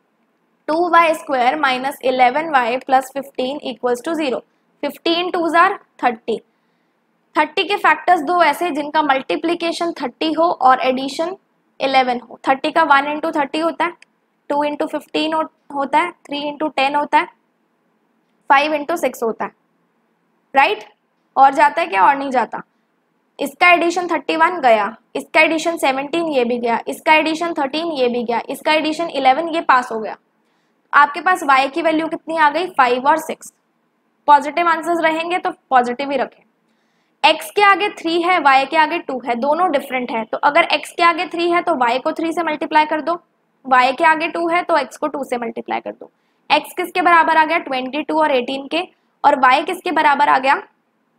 2y square minus 11y plus 15 equals to 0। 15 2s are 30। 30 के फैक्टर्स दो ऐसे जिनका मल्टीप्लीकेशन 30 हो और एडिशन 11 हो। 30 का 1 इंटू 30 होता है, 2 इंटू 15 होता है, 3 इंटू 10 होता है, 5 इंटू 6 होता है, राइट। और जाता है क्या, और नहीं जाता। इसका एडिशन 31 गया, इसका एडिशन 17 ये भी गया, इसका एडिशन 13 ये भी गया, इसका एडिशन 11 ये पास हो गया। आपके पास y की वैल्यू कितनी आ गई, 5 और 6। पॉजिटिव आंसर्स रहेंगे तो पॉजिटिव ही रखें। x के आगे 3 है, y के आगे 2 है, दोनों डिफरेंट है, तो अगर x के आगे 3 है तो y को 3 से मल्टीप्लाई कर दो, y के आगे 2 है तो x को 2 से मल्टीप्लाई कर दो। x किसके बराबर आ गया, 22 और 18 के, और y किसके बराबर आ गया,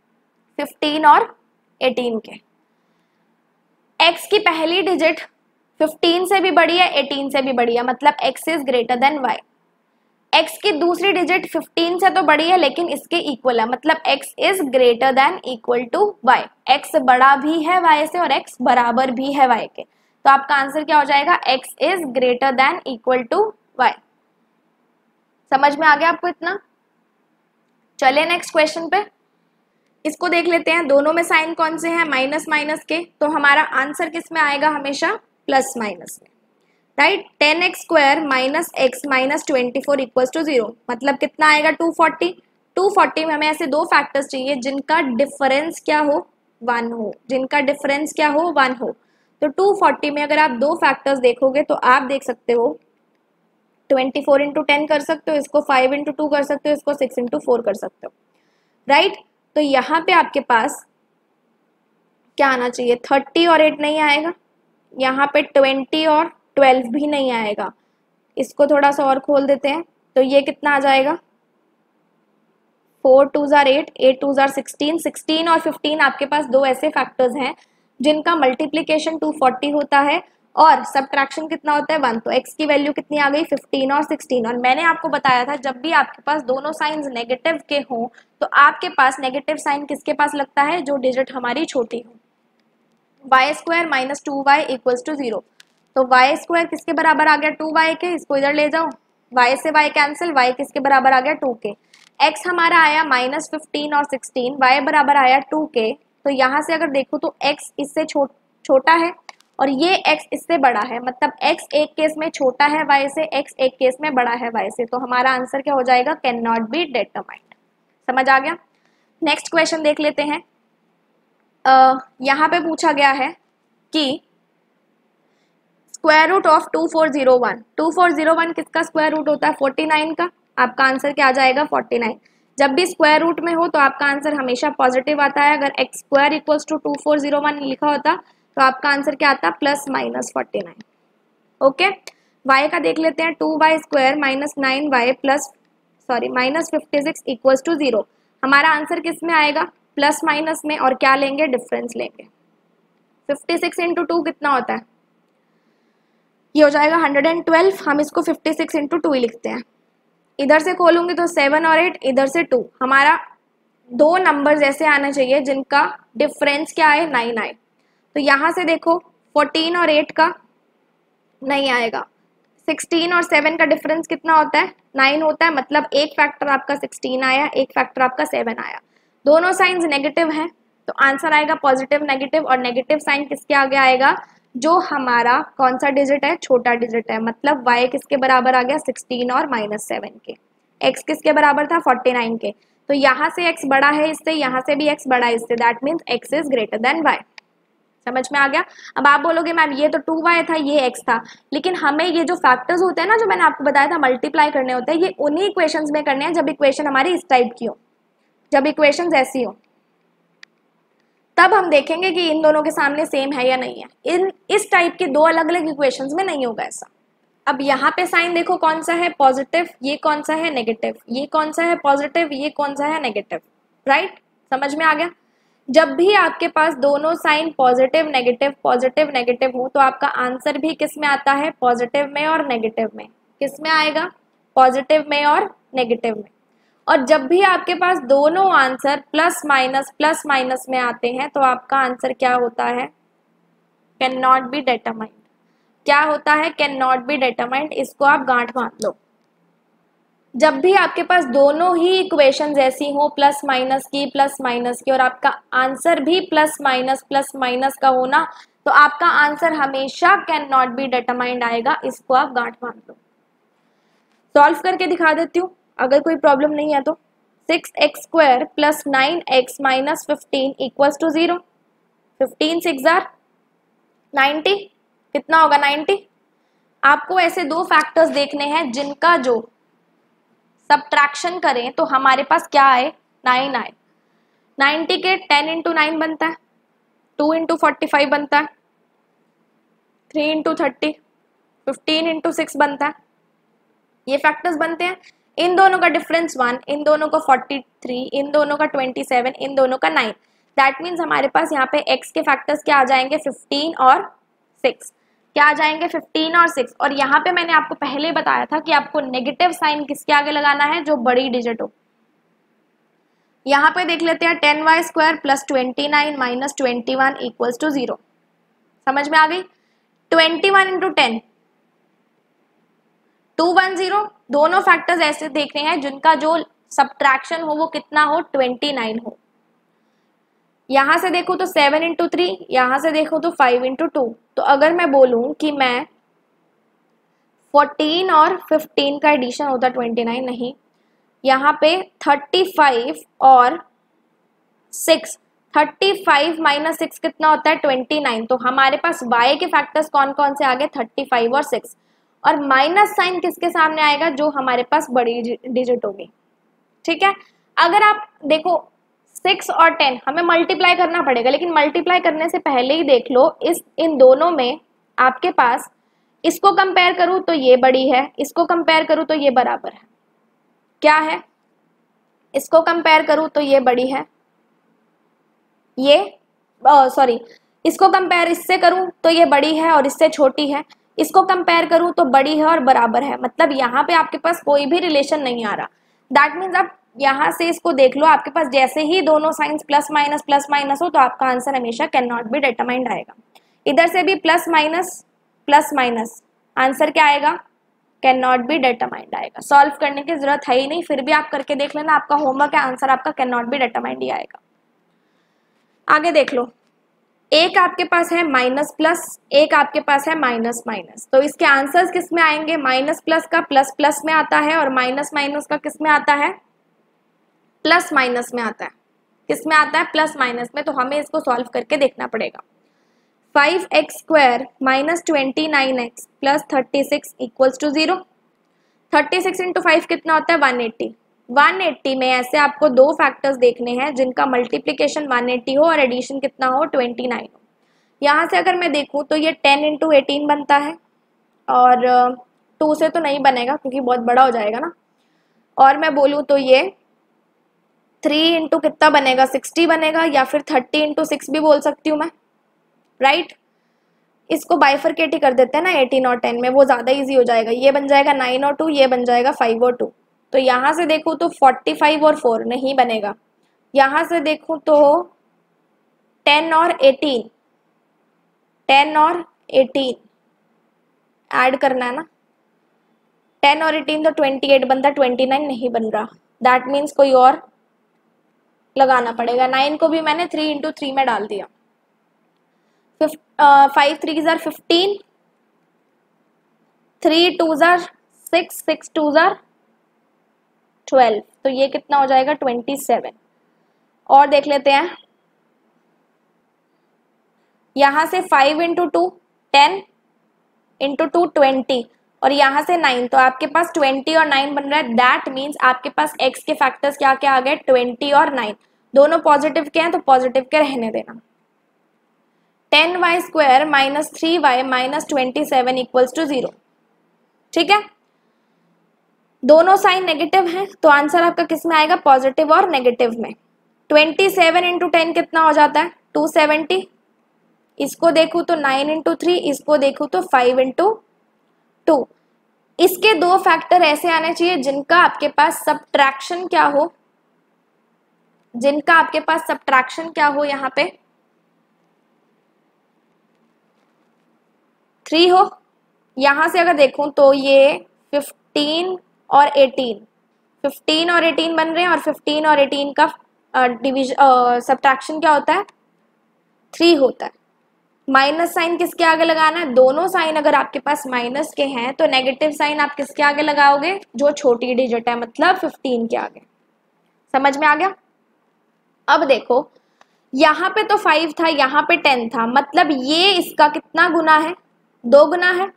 15 और 18 के। x की पहली डिजिट 15 से भी बड़ी है, 18 से भी बड़ी है, मतलब x is greater than y। x की दूसरी डिजिट 15 से तो बड़ी है लेकिन इसके इक्वल है, मतलब x is greater than equal to y। x बड़ा भी है y से और x बराबर भी है y के, तो आपका आंसर क्या हो जाएगा, x is greater than equal to y। समझ में आ गया आपको इतना। चलिए नेक्स्ट क्वेश्चन पे, इसको देख लेते हैं। दोनों में साइन कौन से हैं, माइनस माइनस के, तो हमारा आंसर किस में आएगा, हमेशा प्लस माइनस में, right. 10x square minus x minus 24 equals to 0, मतलब कितना आएगा, 240। 240 में हमें ऐसे दो फैक्टर्स चाहिए जिनका डिफरेंस क्या हो, 1 हो, जिनका डिफरेंस क्या हो 1 हो। तो 240 में अगर आप दो फैक्टर्स देखोगे तो आप देख सकते हो 24 इंटू 10 कर सकते हो, इसको 5 इंटू 2 कर सकते हो, इसको 6 इंटू 4 कर सकते हो, राइट। तो यहाँ पे आपके पास क्या आना चाहिए, 30 और 8 नहीं आएगा, यहाँ पे 20 और 12 भी नहीं आएगा। इसको थोड़ा सा और खोल देते हैं, तो ये कितना आ जाएगा, 4 2 जार 8, 8 2 जार 16, 16 और 15 आपके पास दो ऐसे फैक्टर्स हैं जिनका मल्टीप्लीकेशन 240 होता है और सब्ट्रैक्शन कितना होता है 1। तो x की वैल्यू कितनी आ गई 15 और 16। और मैंने आपको बताया था जब भी आपके पास दोनों साइंस नेगेटिव के हों तो आपके पास नेगेटिव साइन किसके पास लगता है, जो डिजिट हमारी छोटी हो। Y square minus 2y equals to 0। तो वाई स्क्वायर किसके बराबर आ गया 2y के, इसको इधर ले जाओ, y से y कैंसिल, y किसके बराबर आ गया 2 के। x हमारा आया माइनस 15 और 16, y बराबर आया 2 के। तो यहाँ से अगर देखो तो x इससे छोटा है और ये x इससे बड़ा है, मतलब x एक केस में छोटा है y से, x एक केस में बड़ा है y से। तो हमारा आंसर क्या हो जाएगा, कैन नॉट बी डिटरमाइंड। समझ आ गया। नेक्स्ट क्वेश्चन देख लेते हैं। यहाँ पे पूछा गया है कि स्क्वायर रूट ऑफ 2401, 2401 किसका स्क्वायर रूट होता है 49 का। आपका आंसर क्या आ जाएगा 49। जब भी स्क्वायर रूट में हो तो आपका आंसर हमेशा पॉजिटिव आता है। अगर एक्स स्क्वायर इक्वल्स टू 2401 लिखा होता तो आपका आंसर क्या आता, प्लस माइनस 49। ओके, y का देख लेते हैं, 2y square minus 9y plus minus 56 equals to 0। हमारा आंसर किस में आएगा, प्लस माइनस में, और क्या लेंगे, डिफरेंस लेंगे। 56 इंटू 2 कितना होता है, ये हो जाएगा 112। हम इसको 56 इंटू 2 ही लिखते हैं। इधर से खोलूंगी तो 7 और 8, इधर से 2। हमारा दो नंबर्स ऐसे आना चाहिए जिनका डिफरेंस क्या है 9 आए। तो यहाँ से देखो 14 और 8 का नहीं आएगा, 16 और 7 का डिफरेंस कितना होता है 9 होता है, मतलब एक फैक्टर आपका 16 आया, एक फैक्टर आपका 7 आया। दोनों साइंस नेगेटिव हैं तो आंसर आएगा पॉजिटिव नेगेटिव, और नेगेटिव साइन किसके आगे आएगा, जो हमारा कौन सा डिजिट है, छोटा डिजिट है। मतलब y किसके बराबर आ गया 16 और माइनस 7 के, x किसके बराबर था 49 के। तो यहाँ से x बड़ा है इससे, यहाँ से भी x बड़ा है इससे, that means x is greater than y। समझ में आ गया। अब आप बोलोगे मैम ये तो 2y था, ये x था, लेकिन हमें ये जो फैक्टर्स होते हैं ना, जो मैंने आपको बताया था मल्टीप्लाई करने होते हैं, ये उन्हीं इक्वेशंस में करने हैं जब इक्वेशन हमारी इस टाइप की हो, जब इक्वेशंस ऐसी हो तब हम देखेंगे कि इन दोनों के सामने सेम है या नहीं है। इस टाइप के दो अलग अलग इक्वेशंस में नहीं होगा ऐसा। अब यहाँ पे साइन देखो कौन सा है पॉजिटिव, ये कौन सा है नेगेटिव, ये कौन सा है पॉजिटिव, ये कौन सा है नेगेटिव, राइट। समझ में आ गया। जब भी आपके पास दोनों साइन पॉजिटिव नेगेटिव हो तो आपका आंसर भी किस में आता है, पॉजिटिव में और नेगेटिव में। किस में आएगा, पॉजिटिव में और नेगेटिव में। और जब भी आपके पास दोनों आंसर प्लस माइनस में आते हैं तो आपका आंसर क्या होता है, कैन नॉट बी डिटरमाइंड। क्या होता है, कैन नॉट बी डिटरमाइंड। इसको आप गांठ बांध लो। जब भी आपके पास दोनों ही इक्वेशंस ऐसी हो प्लस माइनस की और आपका आंसर भी प्लस माइनस का होना, तो आपका आंसर हमेशा कैन नॉट बी डिटरमाइंड आएगा। इसको आप गांठ बांध लो। सॉल्व करके दिखा देती हूँ अगर कोई प्रॉब्लम नहीं है तो। 6x square plus 9x minus 15 equals to 0। 15 6 जार 90, कितना होगा 90। आपको ऐसे दो फैक्टर्स देखने हैं जिनका जो सब्ट्रैक्शन करें तो हमारे पास क्या आए, 9 आए। 90 के 10 इंटू 9 बनता है, 2 इंटू 45 बनता है, 3 इंटू 30, 15 इंटू 6 बनता है। ये फैक्टर्स बनते हैं। इन दोनों का डिफरेंस 1, इन दोनों का 43, इन दोनों का 27, इन दोनों का 9। दैट मीन्स हमारे पास यहाँ पे x के फैक्टर्स क्या आ जाएंगे 15 और 6। क्या आ जाएंगे 15 और 6। और यहाँ पे मैंने आपको पहले बताया था कि आपको नेगेटिव साइन किसके आगे लगाना है, जो बड़ी डिजिट हो। यहाँ पे देख लेते हैं 10y square plus 29 minus 21 equals to 0। समझ में आ गई। 21 इंटू 10 210। दोनों फैक्टर्स ऐसे देख रहे हैं जिनका जो सब्ट्रैक्शन हो वो कितना हो 29 हो। यहां से देखो तो 7 इंटू 3, यहां से देखो तो 5 इंटू 2। तो अगर मैं बोलूं कि मैं 14 और 15 का एडिशन होता 29, नहीं, यहाँ पे 35 और 6 35 माइनस 6 कितना होता है 29। तो हमारे पास y के फैक्टर्स कौन कौन से आ गए 35 और 6, और माइनस साइन किसके सामने आएगा जो हमारे पास बड़ी डिजिट होगी। ठीक है, अगर आप देखो 6 और 10 हमें मल्टीप्लाई करना पड़ेगा, लेकिन मल्टीप्लाई करने से पहले ही देख लो इन दोनों में आपके पास, इसको कंपेयर करूं तो ये बड़ी है, इसको कंपेयर करूं तो ये बराबर है, क्या है, इसको कंपेयर करूं तो ये बड़ी है, ये सॉरी इसको कंपेयर इससे करूं तो ये बड़ी है और इससे छोटी है, इसको कंपेयर करूं तो बड़ी है और बराबर है। मतलब यहाँ पे आपके पास कोई भी रिलेशन नहीं आ रहा। दैट मीन्स आप यहाँ से इसको देख लो, आपके पास जैसे ही दोनों साइंस प्लस माइनस हो तो आपका आंसर हमेशा कैन नॉट बी डिटरमाइंड आएगा। इधर से भी प्लस माइनस आंसर क्या आएगा, कैन नॉट बी डिटरमाइंड आएगा। सॉल्व करने की जरूरत है ही नहीं, फिर भी आप करके देख लेना, आपका होमवर्क है, आंसर आपका कैन नॉट बी डिटरमाइंड ही आएगा। आगे देख लो, एक आपके पास है माइनस प्लस, एक आपके पास है माइनस माइनस, तो इसके आंसर्स किस में आएंगे, माइनस प्लस का प्लस प्लस में आता है और माइनस माइनस का किस में आता है, प्लस माइनस में आता है। किस में आता है, प्लस माइनस में। तो हमें इसको सॉल्व करके देखना पड़ेगा। 5x² minus 29x plus 36 equals to 0। 36 into 5 कितना होता है 180। 180 में ऐसे आपको दो फैक्टर्स देखने हैं जिनका मल्टीप्लिकेशन 180 हो और एडिशन कितना हो 29 हो। यहाँ से अगर मैं देखूँ तो ये 10 इंटू 18 बनता है, और 2 से तो नहीं बनेगा क्योंकि बहुत बड़ा हो जाएगा ना, और मैं बोलूँ तो ये 3 इंटू कितना बनेगा 60 बनेगा, या फिर 30 इंटू 6 भी बोल सकती हूँ मैं, राइट। इसको बाइफरकेट ही कर देते हैं ना 18 और 10 में, वो ज़्यादा इजी हो जाएगा। ये बन जाएगा 9 और 2, ये बन जाएगा 5 और 2। तो यहाँ से देखूँ तो 45 और 4 नहीं बनेगा। यहाँ से देखूँ तो 10 और 18, 10 और 18 ऐड करना है ना, 10 और 18 तो 28 बनता, 29 नहीं बन रहा। दैट मीन्स कोई और लगाना पड़ेगा। 9 को भी मैंने 3 इंटू 3 में डाल दिया। 5 3 ज़ार 15, 3 2 ज़ार 6, 6 2 ज़ार 12, तो ये कितना हो जाएगा 27। और देख लेते हैं, यहाँ से 5 इंटू 2 10 इंटू 2 20, और यहाँ से 9, तो आपके पास 20 और 9 बन रहा है। दैट मीन्स आपके पास x के फैक्टर्स क्या क्या आ गए 20 और 9, दोनों पॉजिटिव के हैं तो पॉजिटिव के रहने देना। 10y² minus 3y minus 27 equals to 0। ठीक है, दोनों साइन नेगेटिव हैं तो आंसर आपका किस में आएगा, पॉजिटिव और नेगेटिव में। 27 इंटू 10 कितना हो जाता है 270। इसको देखूँ तो 9 इंटू 3, इसको देखूँ तो 5 इंटू 2। इसके दो फैक्टर ऐसे आने चाहिए जिनका आपके पास सब्ट्रैक्शन क्या हो, जिनका आपके पास सब्ट्रैक्शन क्या हो, यहाँ पे 3 हो। यहाँ से अगर देखूं तो ये 15 और 18, 15 और 18 बन रहे हैं, और 15 और 18 का डिवीजन सब्ट्रैक्शन क्या होता है 3 होता है। माइनस साइन किसके आगे लगाना है, दोनों साइन अगर आपके पास माइनस के हैं तो नेगेटिव साइन आप किसके आगे लगाओगे, जो छोटी डिजिट है, मतलब 15 के आगे। समझ में आ गया। अब देखो यहाँ पे तो 5 था, यहाँ पे 10 था, मतलब ये इसका कितना गुना है, 2 गुना है।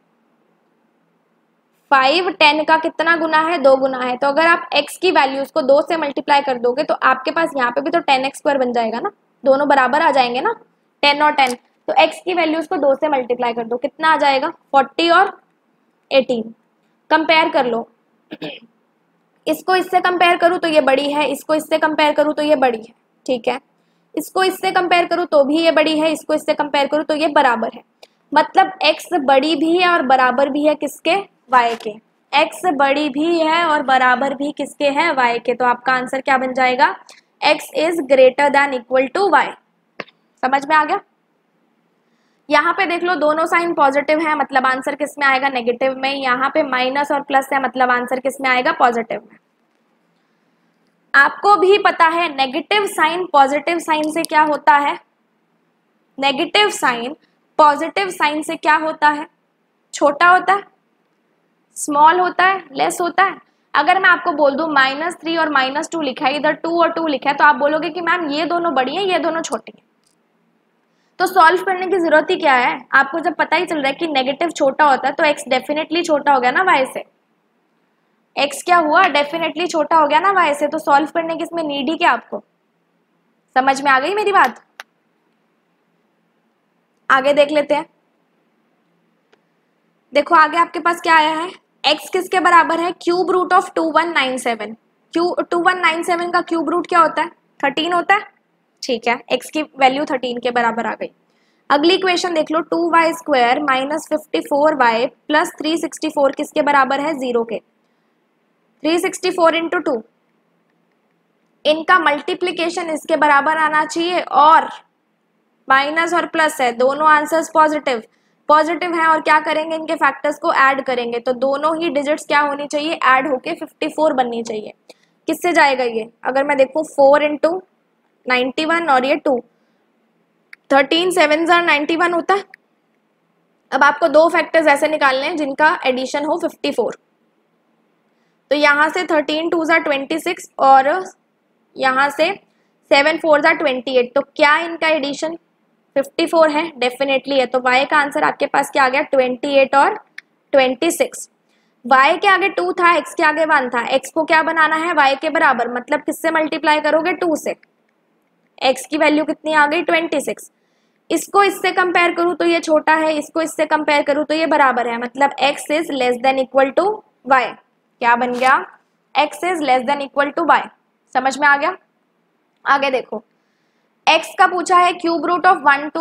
5 10 का कितना गुना है, 2 गुना है। तो अगर आप x की वैल्यूज को 2 से मल्टीप्लाई कर दोगे तो आपके पास यहाँ पे भी तो 10x² बन जाएगा ना, दोनों बराबर आ जाएंगे ना 10 और 10। तो x की वैल्यूज को 2 से मल्टीप्लाई कर दो, कितना आ जाएगा 40 और 18। कंपेयर कर लो, इसको इससे कंपेयर करूँ तो ये बड़ी है, इसको इससे कंपेयर करूँ तो ये बड़ी है। ठीक है, इसको इससे कंपेयर करूँ तो भी ये बड़ी है, इसको इससे कंपेयर करूँ तो ये बराबर है। मतलब x बड़ी भी है और बराबर भी है किसके, y के। x बड़ी भी है और बराबर भी किसके है, y के। तो आपका आंसर क्या बन जाएगा, x is greater than equal to y। समझ में आ गया। यहाँ पे देख लो दोनों साइन पॉजिटिव है, मतलब आंसर किस में आएगा, नेगेटिव में। यहाँ पे माइनस और प्लस है, मतलब आंसर किस में आएगा, पॉजिटिव में। आपको भी पता है नेगेटिव साइन पॉजिटिव साइन से क्या होता है, नेगेटिव साइन पॉजिटिव साइन से क्या होता है, छोटा होता है, स्मॉल होता है, लेस होता है। अगर मैं आपको बोल दूं -3 और -2 लिखा है, इधर 2 और 2 लिखा है, तो आप बोलोगे कि मैम ये दोनों बड़ी हैं, ये दोनों छोटी हैं। तो सॉल्व करने की जरूरत ही क्या है, आपको जब पता ही चल रहा है कि नेगेटिव छोटा होता है तो x डेफिनेटली छोटा हो गया ना y से। x क्या हुआ, डेफिनेटली छोटा हो गया ना y से, तो सॉल्व करने की इसमें नीड ही क्या आपको। समझ में आ गई मेरी बात। आगे देख लेते हैं। देखो आगे आपके पास क्या आया है, x किसके बराबर है, क्यूब रूट ऑफ 2197। 2197 का क्यूब रूट क्या होता है, 13 होता है। ठीक है, x की वैल्यू 13 के बराबर आ गई। अगली इक्वेशन देख लो, 2y square minus 54y plus 364 किसके बराबर है, 0 के। 364 इंटू 2, इनका मल्टीप्लीकेशन इसके बराबर आना चाहिए, और माइनस और प्लस है, दोनों आंसर्स पॉजिटिव पॉजिटिव हैं, और क्या करेंगे, इनके फैक्टर्स को ऐड करेंगे, तो दोनों ही डिजिट्स क्या होनी चाहिए, ऐड होके 54 बननी चाहिए। किससे जाएगा ये, अगर मैं देखूं 4 इंटू 91 और ये 2, 13 7 91 होता है। अब आपको दो फैक्टर्स ऐसे निकालने हैं जिनका एडिशन हो 54, तो यहाँ से 13 2 26 और यहाँ से 7 4 28, तो क्या इनका एडिशन 54 है, डेफिनेटली है। तो y का आंसर आपके पास क्या आ गया, 28 और 26। y के आगे 2 था, x के आगे 1 था, x को क्या बनाना है, y के बराबर, मतलब किससे मल्टीप्लाई करोगे, 2 से। x की वैल्यू कितनी आ गई, 26। इसको इससे कंपेयर करूं तो ये छोटा है, इसको इससे कंपेयर करूं तो ये बराबर है, मतलब x is less than equal to y। क्या बन गया, x is less than equal to y। समझ में आ गया। आगे देखो, x का पूछा है क्यूब रूट ऑफ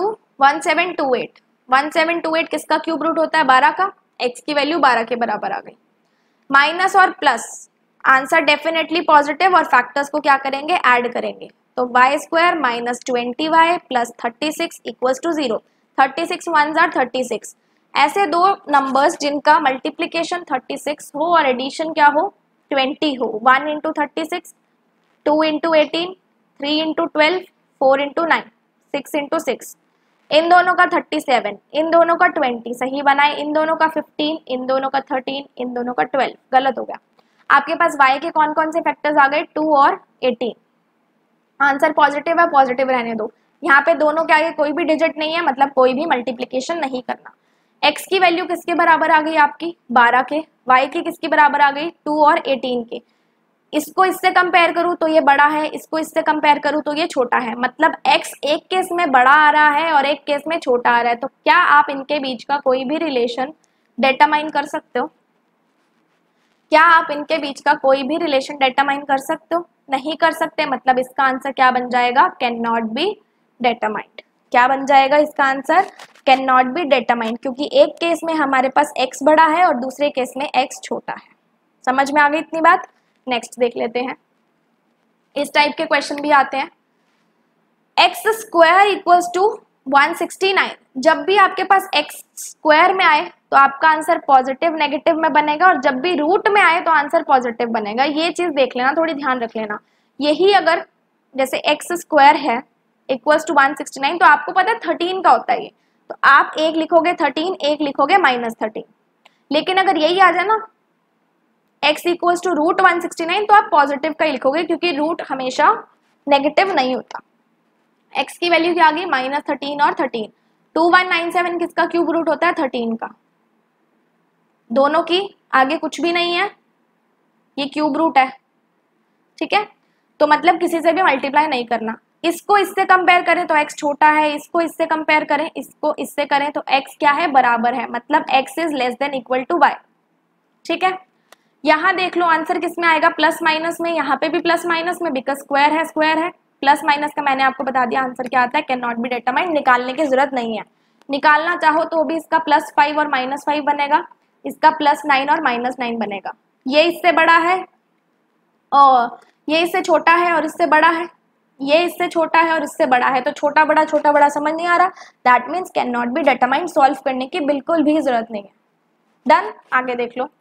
1728। 1728 किसका क्यूब रूट होता है, 12 का। x की वैल्यू 12 के बराबर आ गई। माइनस और प्लस, आंसर डेफिनेटली पॉजिटिव, और फैक्टर्स को क्या करेंगे, ऐड करेंगे, तो y square minus 20y plus 36 equals to 0। 36 1s are 36। ऐसे दो नंबर्स जिनका मल्टीप्लीकेशन 36 हो और एडिशन क्या हो, 20 हो। 1 into 36, 2 into 18, 3 into 12, 4 into 9, 6 into 6। इन दोनों का 37, इन दोनों का 20 सही बनाए, इन दोनों का 15, इन दोनों का 13, इन दोनों का 12 गलत हो गया। आपके पास y के कौन कौन से फैक्टर्स आ गए, 2 और 18। आंसर पॉजिटिव है, पॉजिटिव रहने दो। यहाँ पे दोनों के आगे कोई भी डिजिट नहीं है, मतलब कोई भी मल्टीप्लीकेशन नहीं करना। x की वैल्यू किसके बराबर आ गई आपकी, 12 के। y की किसके बराबर आ गई, 2 और 18 के। इसको इससे कंपेयर करूं तो ये बड़ा है, इसको इससे कंपेयर करूं तो ये छोटा है, मतलब x एक केस में बड़ा आ रहा है और एक केस में छोटा आ रहा है। तो क्या आप इनके बीच का कोई भी रिलेशन डिटरमाइन कर सकते हो, क्या आप इनके बीच का कोई भी रिलेशन डिटरमाइन कर सकते हो, नहीं कर सकते, मतलब इसका आंसर क्या बन जाएगा, कैन नॉट बी डिटरमाइंड। क्या बन जाएगा इसका answer, can not be determined, क्योंकि एक केस में हमारे पास x बड़ा है और दूसरे केस में x छोटा है। समझ में आ गई इतनी बात। नेक्स्ट देख लेते हैं, इस टाइप के क्वेश्चन भी आते हैं। एक्स स्क्वायर इक्वल्स टू 169, जब भी आपके पास एक्स स्क्वायर में आए तो आपका आंसर पॉजिटिव नेगेटिव में बनेगा, और जब भी रूट में आए तो आंसर पॉजिटिव बनेगा। ये चीज देख लेना, थोड़ी ध्यान रख लेना। यही अगर जैसे एक्स स्क्वायर है इक्वल्स टू 169, तो आपको पता है 13 का होता है ये, तो आप एक लिखोगे 13, एक लिखोगे -13। लेकिन अगर यही आ जाए ना x इक्वल्स टू रूट 169, तो आप पॉजिटिव का ही लिखोगे, क्योंकि रूट हमेशा नेगेटिव नहीं होता। x की वैल्यू क्या आ गई, -13 और 13। 2197 किसका क्यूब रूट होता है, 13 का। दोनों की आगे कुछ भी नहीं है, ये क्यूब रूट है, ठीक है। तो मतलब किसी से भी मल्टीप्लाई नहीं करना। इसको इससे कंपेयर करें तो x छोटा है, इसको इससे कंपेयर करें, इसको इससे करें तो x क्या है, बराबर है, मतलब x is less than equal to y। ठीक है, यहाँ देख लो आंसर किस में आएगा, प्लस माइनस में। यहाँ पे भी प्लस माइनस में, बिकॉज स्क्वायर है, स्क्वायर है। प्लस माइनस का मैंने आपको बता दिया आंसर क्या आता है, कैन नॉट बी डिटरमाइंड। निकालने की जरूरत नहीं है, निकालना चाहो तो भी इसका +5 और -5 बनेगा, इसका +9 और -9 बनेगा। ये इससे बड़ा है और ये इससे छोटा है और इससे बड़ा है, ये इससे छोटा है और इससे बड़ा है, तो छोटा बड़ा समझ नहीं आ रहा, that means can not be determined. Solve करने की बिल्कुल भी जरूरत नहीं है। डन। आगे देख लो,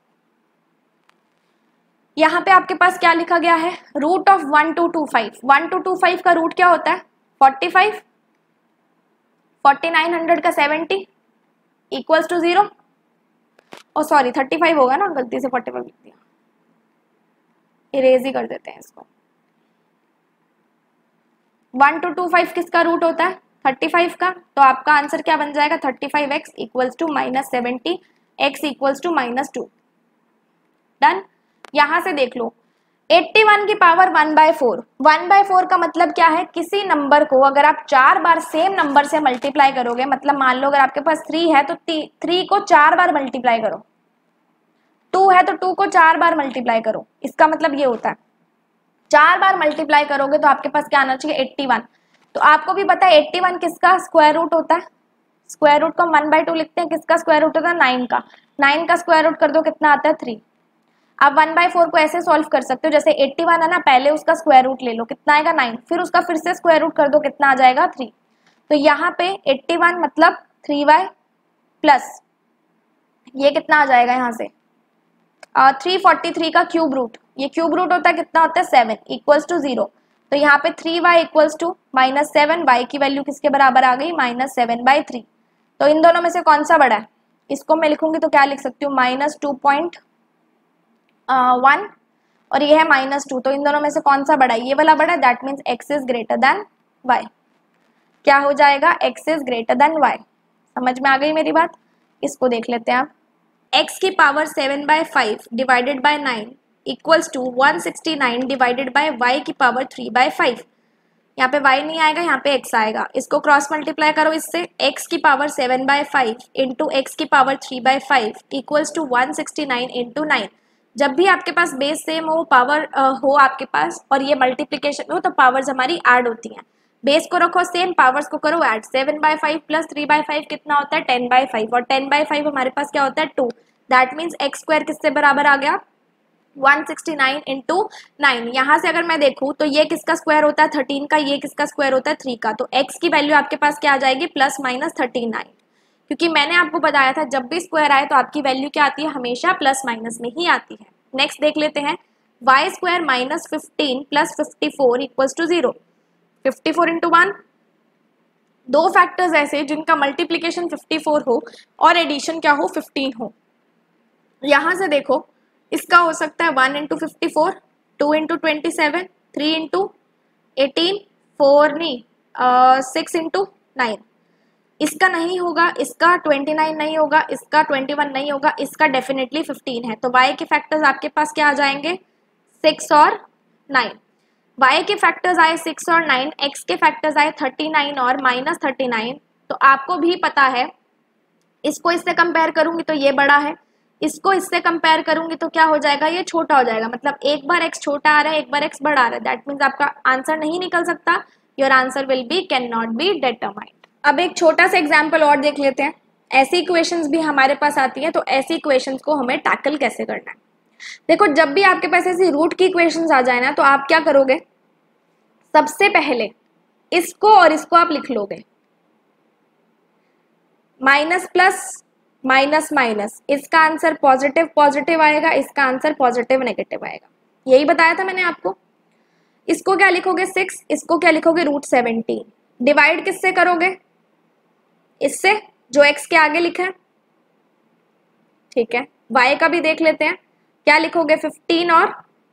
यहाँ पे आपके पास क्या लिखा गया है, रूट ऑफ 1225। 1225 का रूट क्या होता है, 45। 4900 का 70 इक्वल्स टू 0। ओ सॉरी 35 होगा ना, गलती से 45 लिख दिया। इरेज ही कर देते हैं इसको। 1 to 2 5 किसका रूट होता है? 35 का। तो आपका आंसर क्या बन जाएगा? 35x equals to -70, x equals to -2। Done. यहां से देख लो 81 की पावर 1/4। 1/4 का मतलब क्या है? किसी नंबर को अगर आप 4 बार सेम नंबर से मल्टीप्लाई करोगे, मतलब मान लो अगर आपके पास 3 है तो 3 को 4 बार मल्टीप्लाई करो, 2 है तो 2 को 4 बार मल्टीप्लाई करो। इसका मतलब ये होता है 4 बार मल्टीप्लाई करोगे तो आपके पास क्या आना चाहिए? 81। तो आपको भी पता है 81 किसका स्क्वायर रूट होता है? स्क्वायर रूट को 1/2 लिखते हैं। किसका स्क्वायर रूट होता है? 9 का। 9 का स्क्वायर रूट कर दो, कितना आता है? 3। आप 1/4 को ऐसे सॉल्व कर सकते हो, जैसे 81 है ना, पहले उसका स्क्वायर रूट ले लो, कितना आएगा? 9। फिर उसका फिर से स्क्वायर रूट कर दो, कितना आ जाएगा? 3। तो यहाँ पे 81 मतलब 3y प्लस ये कितना आ जाएगा यहाँ से 343 का क्यूब रूट। ये क्यूब रूट होता है, कितना होता है? 7 इक्वल्स टू 0। तो यहाँ पे 3y इक्वल्स टू -7, y की वैल्यू किसके बराबर आ गई? -7/3। तो इन दोनों में से कौन सा बड़ा है? इसको मैं लिखूंगी तो क्या लिख सकती हूँ? -2.1 और ये है -2। तो इन दोनों में से कौन सा बड़ा है? ये वाला बड़ा है। That means x is greater than y। क्या हो जाएगा? x is greater than y। समझ में आ गई मेरी बात? इसको देख लेते हैं आप। x की power 7/5 divided by 9 equals to 169 divided by y की पावर 3/5। यहाँ पे y नहीं आएगा, यहाँ पे x आएगा। इसको क्रॉस मल्टीप्लाई करो इससे। x की पावर 7/5 इंटू x की पावर 3/5 इक्वल्स टू 169 इंटू 9। जब भी आपके पास बेस सेम हो, पावर हो आपके पास और ये मल्टीप्लीकेशन में हो, तो पावर्स हमारी ऐड होती हैं। बेस को रखो सेम, पावर्स को करो ऐड। 7/5 प्लस 3/5 कितना होता है? 10/5 और 10/5 हमारे पास क्या होता है? 2। दैट मीन्स x स्क्वायर किससे बराबर आ गया? 169 इंटू 9। यहाँ से अगर मैं देखूँ तो ये किसका स्क्वायर होता है? 13 का। ये किसका स्क्वायर होता है? 3 का। तो x की वैल्यू आपके पास क्या आ जाएगी? ±39। क्योंकि मैंने आपको बताया था जब भी स्क्वायर आए तो आपकी वैल्यू क्या आती है? हमेशा प्लस माइनस में ही आती है। नेक्स्ट देख लेते हैं। y square -15 plus 54 equals to 0। 54 into 1। दो फैक्टर्स ऐसे जिनका मल्टीप्लीकेशन 54 हो और एडिशन क्या हो? 15 हो। यहां से देखो, इसका हो सकता है 1 इंटू 54, 2 इंटू 27, 3 इंटू 18, 4 नहीं 6 इंटू 9। इसका नहीं होगा, इसका 29 नहीं होगा, इसका 21 नहीं होगा, इसका डेफिनेटली 15 है। तो y के फैक्टर्स आपके पास क्या आ जाएंगे? 6 और 9। y के फैक्टर्स आए 6 और 9, x के फैक्टर्स आए 39 और -39। तो आपको भी पता है, इसको इससे कंपेयर करूंगी तो ये बड़ा है, इसको इससे कंपेयर करूंगी तो क्या हो जाएगा? ये छोटा हो जाएगा। मतलब एक बार x छोटा आ रहा है, एक बार x बड़ा आ रहा है। दैट मीन्स आपका आंसर नहीं निकल सकता। Your answer will be can not be determined. अब एक छोटा सा एग्जाम्पल और देख लेते हैं। ऐसी इक्वेशंस भी हमारे पास आती हैं, तो ऐसी इक्वेशंस को हमें टैकल कैसे करना है? देखो, जब भी आपके पास ऐसी रूट की इक्वेशंस आ जाए ना, तो आप क्या करोगे? सबसे पहले इसको और इसको आप लिख लोगे। माइनस प्लस माइनस माइनस, इसका आंसर पॉजिटिव पॉजिटिव आएगा, इसका आंसर पॉजिटिव नेगेटिव आएगा। यही बताया था मैंने आपको। इसको क्या लिखोगे? 6, इसको क्या लिखोगे? √17। डिवाइड किससे करोगे? इससे जो x के आगे लिखा है। ठीक है, y का भी देख लेते हैं। क्या लिखोगे? 15 और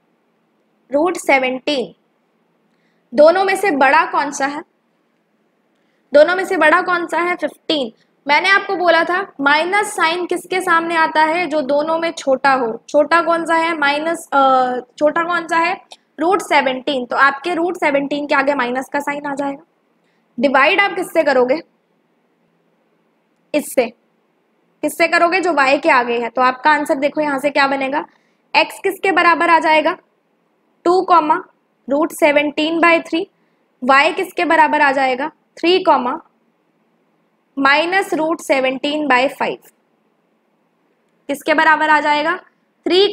√17। दोनों में से बड़ा कौन सा है? दोनों में से बड़ा कौन सा है? 15। मैंने आपको बोला था माइनस साइन किसके सामने आता है? जो दोनों में छोटा हो। छोटा कौन सा है? छोटा कौन सा है? √17। तो आपके √17 के आगे माइनस का साइन आ जाएगा। डिवाइड आप किससे करोगे? इससे। किससे करोगे? जो y के आगे है। तो आपका आंसर देखो यहां से क्या बनेगा? x किसके बराबर आ जाएगा? 2, √17/3। y किसके बराबर आ जाएगा? 3, -√17/5। किसके बराबर आ जाएगा? 3,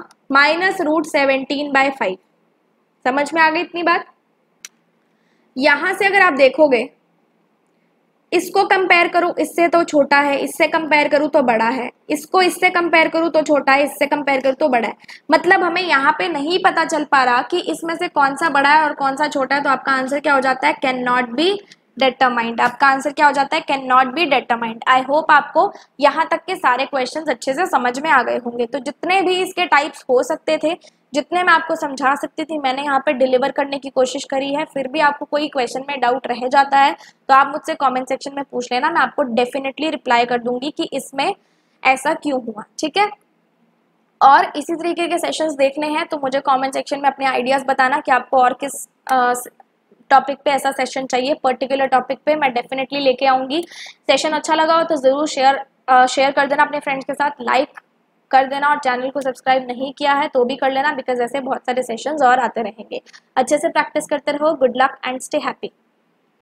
-√17/5। समझ में आ गई इतनी बात? यहां से अगर आप देखोगे, इसको कंपेयर करूं इससे तो छोटा है, इससे कंपेयर करूं तो बड़ा है, इसको इससे कंपेयर करूं तो छोटा है, इससे कंपेयर करूं तो बड़ा है। मतलब हमें यहाँ पे नहीं पता चल पा रहा कि इसमें से कौन सा बड़ा है और कौन सा छोटा है। तो आपका आंसर क्या हो जाता है? Can not be determined। आपका आंसर क्या हो जाता है? Can not be determined। I hope आपको यहाँ तक के सारे क्वेश्चंस अच्छे से समझ में आ गए होंगे। तो जितने भी इसके टाइप्स हो सकते थे, जितने मैं आपको समझा सकती थी, मैंने यहाँ पे डिलीवर करने की कोशिश करी है। फिर भी आपको कोई क्वेश्चन में डाउट रह जाता है तो आप मुझसे कमेंट सेक्शन में पूछ लेना, मैं आपको डेफिनेटली रिप्लाई कर दूंगी कि इसमें ऐसा क्यों हुआ। ठीक है, और इसी तरीके के सेशंस देखने हैं तो मुझे कमेंट सेक्शन में अपने आइडियाज़ बताना कि आपको और किस टॉपिक पे ऐसा सेशन चाहिए। पर्टिकुलर टॉपिक पे मैं डेफिनेटली लेके आऊँगी। सेशन अच्छा लगा हो तो ज़रूर शेयर कर देना अपने फ्रेंड्स के साथ, लाइक कर देना, और चैनल को सब्सक्राइब नहीं किया है तो भी कर लेना, बिकॉज ऐसे बहुत सारे सेशंस और आते रहेंगे। अच्छे से प्रैक्टिस करते रहो। Good luck and stay happy.